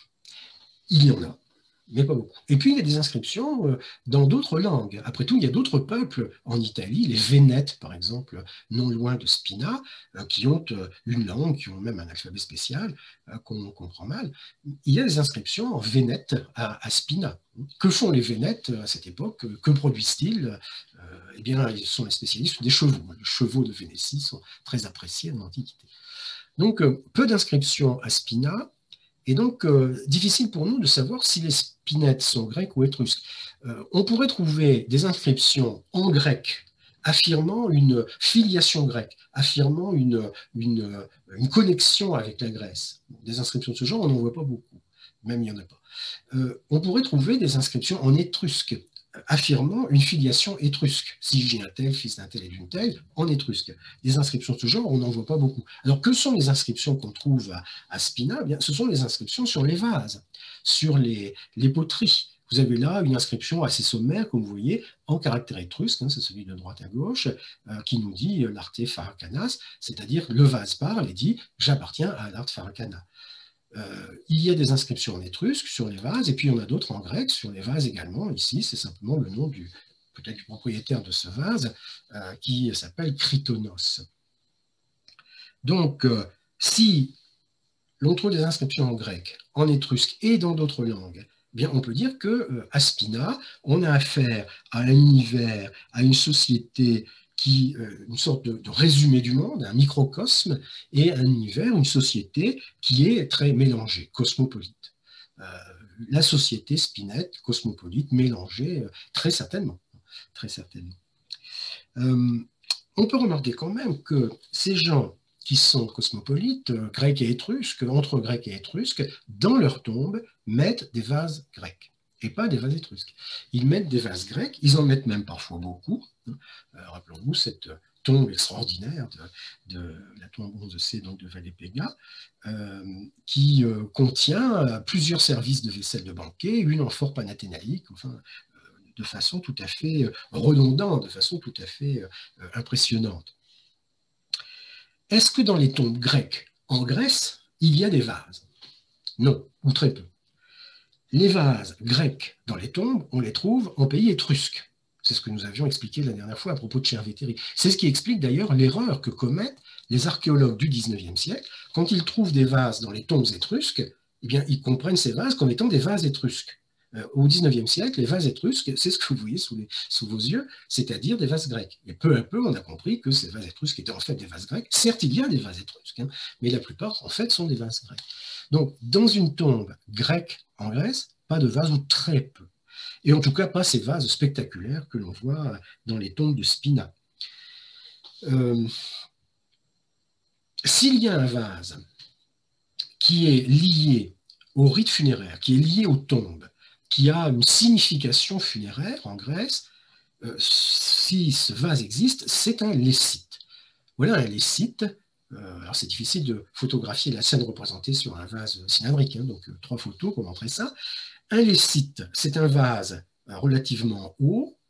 Il y en a, mais pas beaucoup. Et puis, il y a des inscriptions euh, dans d'autres langues. Après tout, il y a d'autres peuples en Italie, les Vénètes, par exemple, non loin de Spina, euh, qui ont euh, une langue, qui ont même un alphabet spécial, euh, qu'on comprend mal. Il y a des inscriptions en vénète à, à Spina. Que font les Vénètes à cette époque? Que produisent-ils? euh, Eh bien, ils sont les spécialistes des chevaux. Les chevaux de Vénétie sont très appréciés en Antiquité. Donc, euh, peu d'inscriptions à Spina, et donc euh, difficile pour nous de savoir si les spinettes sont grecs ou étrusques. Euh, on pourrait trouver des inscriptions en grec affirmant une filiation grecque, affirmant une, une, une connexion avec la Grèce. Des inscriptions de ce genre, on n'en voit pas beaucoup, même il n'y en a pas. Euh, on pourrait trouver des inscriptions en étrusque, affirmant une filiation étrusque. Si j'ai un tel, fils d'un tel et d'une telle, en étrusque. Des inscriptions de ce genre, on n'en voit pas beaucoup. Alors, que sont les inscriptions qu'on trouve à, à Spina? Eh bien, ce sont les inscriptions sur les vases, sur les, les poteries. Vous avez là une inscription assez sommaire, comme vous voyez, en caractère étrusque, hein, c'est celui de droite à gauche, euh, qui nous dit euh, l'arte Pharakanas, c'est-à-dire le vase parle et dit « j'appartiens à l'arte Pharakana ». Euh, il y a des inscriptions en étrusque sur les vases, et puis il y en a d'autres en grec sur les vases également. Ici, c'est simplement le nom du peut-être du propriétaire de ce vase, euh, qui s'appelle Krytonos. Donc, euh, si l'on trouve des inscriptions en grec, en étrusque et dans d'autres langues, eh bien, on peut dire qu'à euh, Spina, on a affaire à un univers, à une société qui, euh, une sorte de, de résumé du monde, un microcosme, et un univers, une société qui est très mélangée, cosmopolite. Euh, la société spinette, cosmopolite, mélangée, euh, très certainement. Très certainement. Euh, on peut remarquer quand même que ces gens qui sont cosmopolites, euh, grecs et étrusques, entre grecs et étrusques, dans leurs tombes, mettent des vases grecs et pas des vases étrusques. Ils mettent des vases grecs, ils en mettent même parfois beaucoup. Euh, Rappelons-nous cette tombe extraordinaire de, de la tombe onze C, donc de Valépéga, euh, qui euh, contient plusieurs services de vaisselle de banquet, une en fort panathénaïque, enfin, euh, de façon tout à fait redondante, de façon tout à fait euh, impressionnante. Est-ce que dans les tombes grecques en Grèce, il y a des vases? Non, ou très peu. Les vases grecs dans les tombes, on les trouve en pays étrusque. C'est ce que nous avions expliqué la dernière fois à propos de Cerveteri. C'est ce qui explique d'ailleurs l'erreur que commettent les archéologues du dix-neuvième siècle. Quand ils trouvent des vases dans les tombes étrusques, eh bien, ils comprennent ces vases comme étant des vases étrusques. Euh, au dix-neuvième siècle, les vases étrusques, c'est ce que vous voyez sous, les, sous vos yeux, c'est-à-dire des vases grecs. Et peu à peu, on a compris que ces vases étrusques étaient en fait des vases grecs. Certes, il y a des vases étrusques, hein, mais la plupart, en fait, sont des vases grecs. Donc, dans une tombe grecque en Grèce, pas de vase ou très peu. Et en tout cas, pas ces vases spectaculaires que l'on voit dans les tombes de Spina. Euh, S'il y a un vase qui est lié au rite funéraire, qui est lié aux tombes, qui a une signification funéraire en Grèce, euh, si ce vase existe, c'est un lécite. Voilà un lécite. Euh, alors c'est difficile de photographier la scène représentée sur un vase cylindrique, hein, donc euh, trois photos pour montrer ça. Un lécite, c'est un vase relativement haut,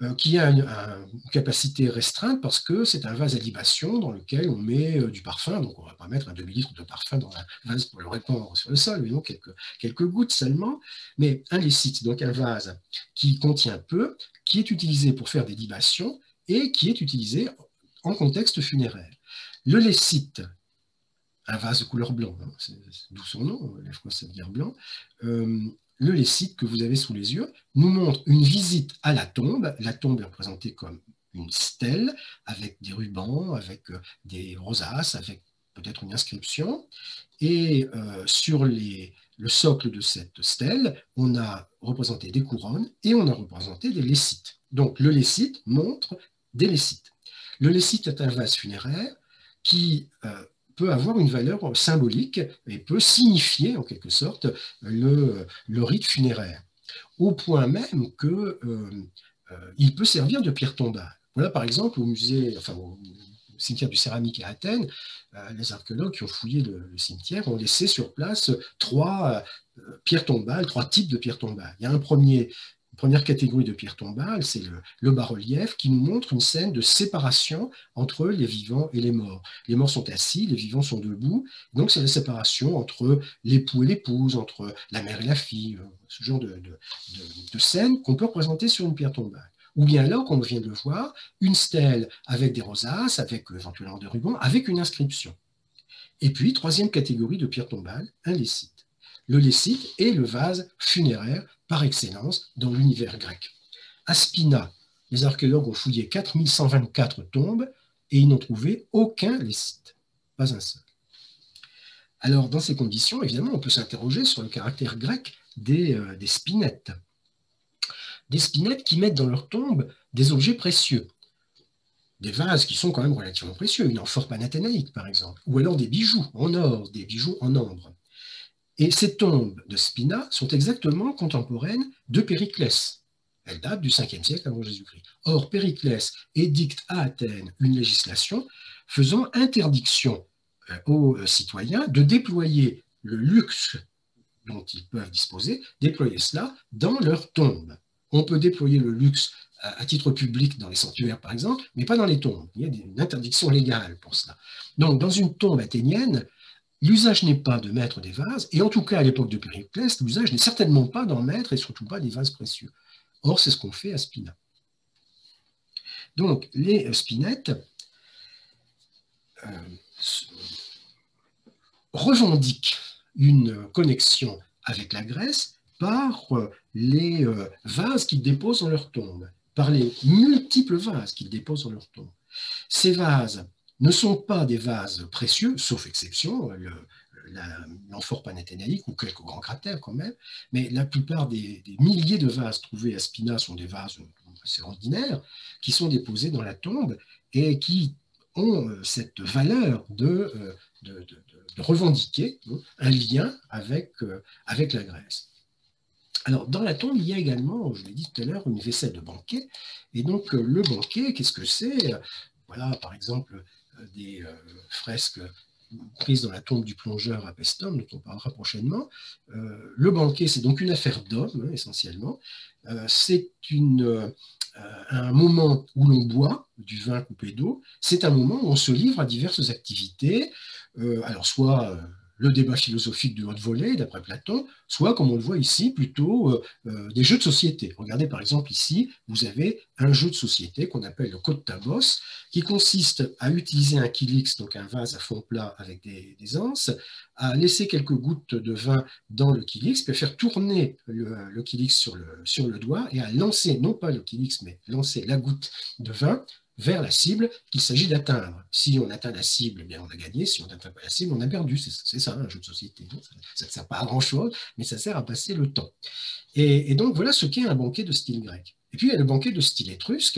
euh, qui a une, un- une capacité restreinte parce que c'est un vase à libation dans lequel on met euh, du parfum, donc on ne va pas mettre un demi-litre de parfum dans un vase pour le répandre sur le sol, mais donc quelques, quelques gouttes seulement, mais un lécite, donc un vase qui contient peu, qui est utilisé pour faire des libations et qui est utilisé en contexte funéraire. Le lécite, un vase de couleur blanc, hein, c'est d'où son nom, lèvres ça veut dire blanc, euh, le lécite que vous avez sous les yeux nous montre une visite à la tombe. La tombe est représentée comme une stèle avec des rubans, avec euh, des rosaces, avec peut-être une inscription. Et euh, sur les, le socle de cette stèle, on a représenté des couronnes et on a représenté des lécites. Donc le lécite montre des lécites. Le lécite est un vase funéraire qui euh, peut avoir une valeur symbolique et peut signifier en quelque sorte le, le rite funéraire, au point même qu'il euh, euh, peut servir de pierre tombale. Voilà par exemple au musée, enfin au cimetière du Céramique à Athènes, euh, les archéologues qui ont fouillé le, le cimetière ont laissé sur place trois euh, pierres tombales, trois types de pierres tombales. Il y a un premier Une première catégorie de pierres tombales, c'est le, le bas-relief qui nous montre une scène de séparation entre les vivants et les morts. Les morts sont assis, les vivants sont debout. Donc, c'est la séparation entre l'époux et l'épouse, entre la mère et la fille, ce genre de, de, de, de scène qu'on peut représenter sur une pierre tombale. Ou bien alors, comme on vient de le voir, une stèle avec des rosaces, avec éventuellement des rubans, avec une inscription. Et puis, troisième catégorie de pierre tombale, un lécite. Le lécite est le vase funéraire par excellence dans l'univers grec. À Spina, les archéologues ont fouillé quatre mille cent vingt-quatre tombes et ils n'ont trouvé aucun lécite, pas un seul. Alors, dans ces conditions, évidemment, on peut s'interroger sur le caractère grec des, euh, des spinettes. Des spinettes qui mettent dans leur tombe des objets précieux. Des vases qui sont quand même relativement précieux, une amphore panathénaïque par exemple, ou alors des bijoux en or, des bijoux en ambre. Et ces tombes de Spina sont exactement contemporaines de Périclès. Elles datent du cinquième siècle avant Jésus-Christ. Or, Périclès édicte à Athènes une législation faisant interdiction aux citoyens de déployer le luxe dont ils peuvent disposer, déployer cela dans leurs tombes. On peut déployer le luxe à titre public dans les sanctuaires, par exemple, mais pas dans les tombes. Il y a une interdiction légale pour cela. Donc, dans une tombe athénienne, l'usage n'est pas de mettre des vases, et en tout cas, à l'époque de Périclès, l'usage n'est certainement pas d'en mettre, et surtout pas des vases précieux. Or, c'est ce qu'on fait à Spina. Donc, les spinettes euh, revendiquent une connexion avec la Grèce par les vases qu'ils déposent dans leur tombe, par les multiples vases qu'ils déposent dans leur tombe. Ces vases ne sont pas des vases précieux, sauf exception, l'amphore panathénaïque ou quelques grands cratères quand même, mais la plupart des, des milliers de vases trouvés à Spina sont des vases assez ordinaires qui sont déposés dans la tombe et qui ont cette valeur de, de, de, de revendiquer un lien avec, avec la Grèce. Alors, dans la tombe, il y a également, je l'ai dit tout à l'heure, une vaisselle de banquet. Et donc, le banquet, qu'est-ce que c'est? Voilà, par exemple, des euh, fresques prises dans la tombe du plongeur à Paestum, dont on parlera prochainement. Euh, le banquet, c'est donc une affaire d'homme, hein, essentiellement. Euh, c'est une, euh, un moment où l'on boit du vin coupé d'eau. C'est un moment où on se livre à diverses activités. Euh, alors, soit... Euh, le débat philosophique de haute volée, d'après Platon, soit, comme on le voit ici, plutôt euh, euh, des jeux de société. Regardez par exemple ici, vous avez un jeu de société qu'on appelle le kotabos, qui consiste à utiliser un kylix, donc un vase à fond plat avec des, des anses, à laisser quelques gouttes de vin dans le kylix, puis à faire tourner le, le kylix sur le, sur le doigt et à lancer, non pas le kylix, mais lancer la goutte de vin vers la cible qu'il s'agit d'atteindre. Si on atteint la cible, eh bien on a gagné. Si on n'atteint pas la cible, on a perdu. C'est ça, un jeu de société. Ça ne sert pas à grand-chose, mais ça sert à passer le temps. Et, et donc, voilà ce qu'est un banquet de style grec. Et puis, il y a le banquet de style étrusque,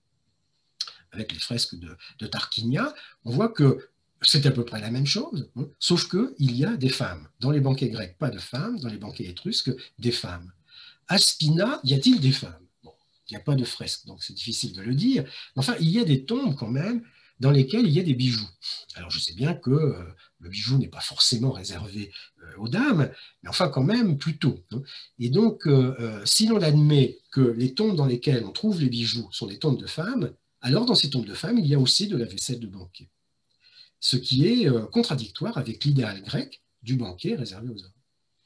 avec les fresques de, de Tarquinia. On voit que c'est à peu près la même chose, hein, sauf qu'il y a des femmes. Dans les banquets grecs, pas de femmes. Dans les banquets étrusques, des femmes. À Spina, y a-t-il des femmes? Il n'y a pas de fresque, donc c'est difficile de le dire. Enfin, il y a des tombes quand même dans lesquelles il y a des bijoux. Alors, je sais bien que euh, Le bijou n'est pas forcément réservé euh, aux dames, mais enfin quand même plutôt. Hein. Et donc, euh, euh, si l'on admet que les tombes dans lesquelles on trouve les bijoux sont des tombes de femmes, alors dans ces tombes de femmes, il y a aussi de la vaisselle de banquet. Ce qui est euh, contradictoire avec l'idéal grec du banquet réservé aux hommes.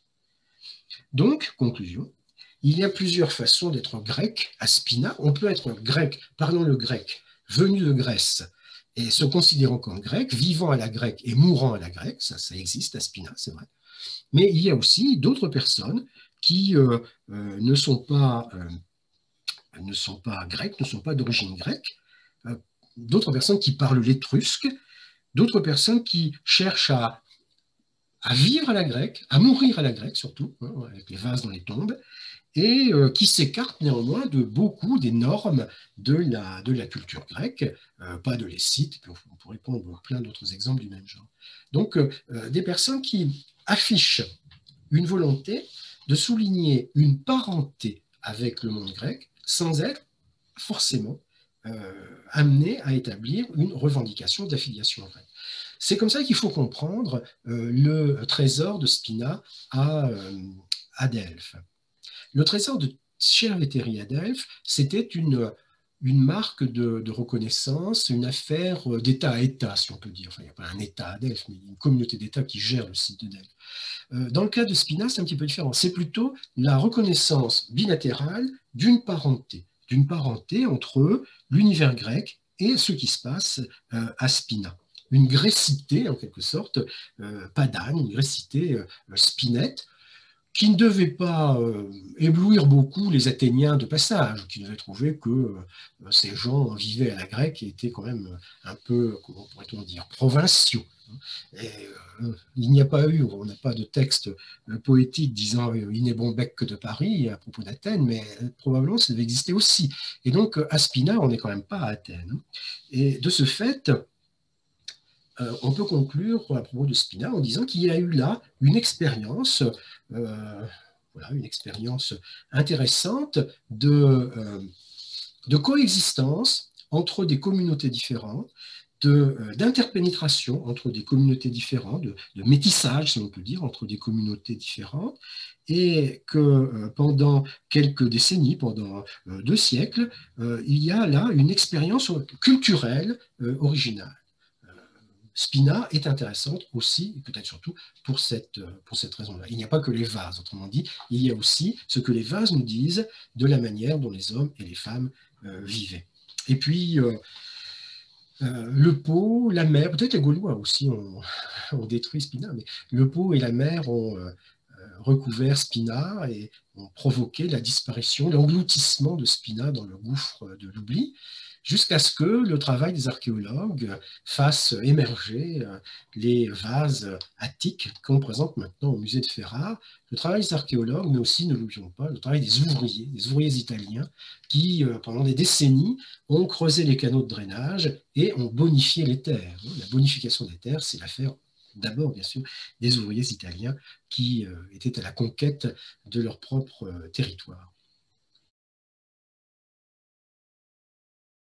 Donc, conclusion, il y a plusieurs façons d'être grec à Spina. On peut être grec, parlant le grec, venu de Grèce et se considérant comme grec, vivant à la grecque et mourant à la grecque, ça, ça existe à Spina, c'est vrai. Mais il y a aussi d'autres personnes qui euh, euh, ne sont pas, euh, ne sont pas grecques, ne sont pas d'origine grecque, euh, d'autres personnes qui parlent l'étrusque, d'autres personnes qui cherchent à à vivre à la grecque, à mourir à la grecque surtout, hein, avec les vases dans les tombes, et euh, qui s'écartent néanmoins de beaucoup des normes de la, de la culture grecque, euh, pas de les sites, puis on, on pourrait prendre plein d'autres exemples du même genre. Donc, euh, des personnes qui affichent une volonté de souligner une parenté avec le monde grec sans être forcément euh, amenées à établir une revendication d'affiliation grecque. C'est comme ça qu'il faut comprendre euh, le trésor de Spina à, euh, à Delphes. Le trésor de Cerveteri à Delphes, c'était une, une marque de, de reconnaissance, une affaire d'État à État, si on peut dire. Enfin, il n'y a pas un État à Delphes, mais une communauté d'États qui gère le site de Delphes. Euh, dans le cas de Spina, c'est un petit peu différent. C'est plutôt la reconnaissance bilatérale d'une parenté, d'une parenté entre l'univers grec et ce qui se passe euh, à Spina. Une grécité, en quelque sorte, euh, padane, une grécité euh, spinette, qui ne devait pas euh, éblouir beaucoup les Athéniens de passage, qui devaient trouver que euh, ces gens vivaient à la grecque et étaient quand même un peu, comment pourrait-on dire, provinciaux. Et, euh, il n'y a pas eu, on n'a pas de texte euh, poétique disant euh, il n'est bon bec que de Paris à propos d'Athènes, mais euh, probablement ça devait exister aussi. Et donc à Spina, on n'est quand même pas à Athènes. Et de ce fait, euh, on peut conclure à propos de Spina en disant qu'il y a eu là une expérience, euh, voilà, une expérience intéressante de, euh, de coexistence entre des communautés différentes, de, euh, d'interpénétration entre des communautés différentes, de, de métissage, si on peut dire, entre des communautés différentes, et que euh, pendant quelques décennies, pendant euh, deux siècles, euh, il y a là une expérience culturelle euh, originale. Spina est intéressante aussi, et peut-être surtout, pour cette, pour cette raison-là. Il n'y a pas que les vases, autrement dit, il y a aussi ce que les vases nous disent de la manière dont les hommes et les femmes euh, vivaient. Et puis, euh, euh, le pot, la mer, peut-être les Gaulois aussi ont, ont détruit Spina, mais le pot et la mer ont euh, recouvert Spina et ont provoqué la disparition, l'engloutissement de Spina dans le gouffre de l'oubli, jusqu'à ce que le travail des archéologues fasse émerger les vases attiques qu'on présente maintenant au musée de Ferrare. Le travail des archéologues, mais aussi, ne l'oublions pas, le travail des ouvriers, des ouvriers italiens qui, pendant des décennies, ont creusé les canaux de drainage et ont bonifié les terres. La bonification des terres, c'est l'affaire d'abord, bien sûr, des ouvriers italiens qui euh, étaient à la conquête de leur propre euh, territoire.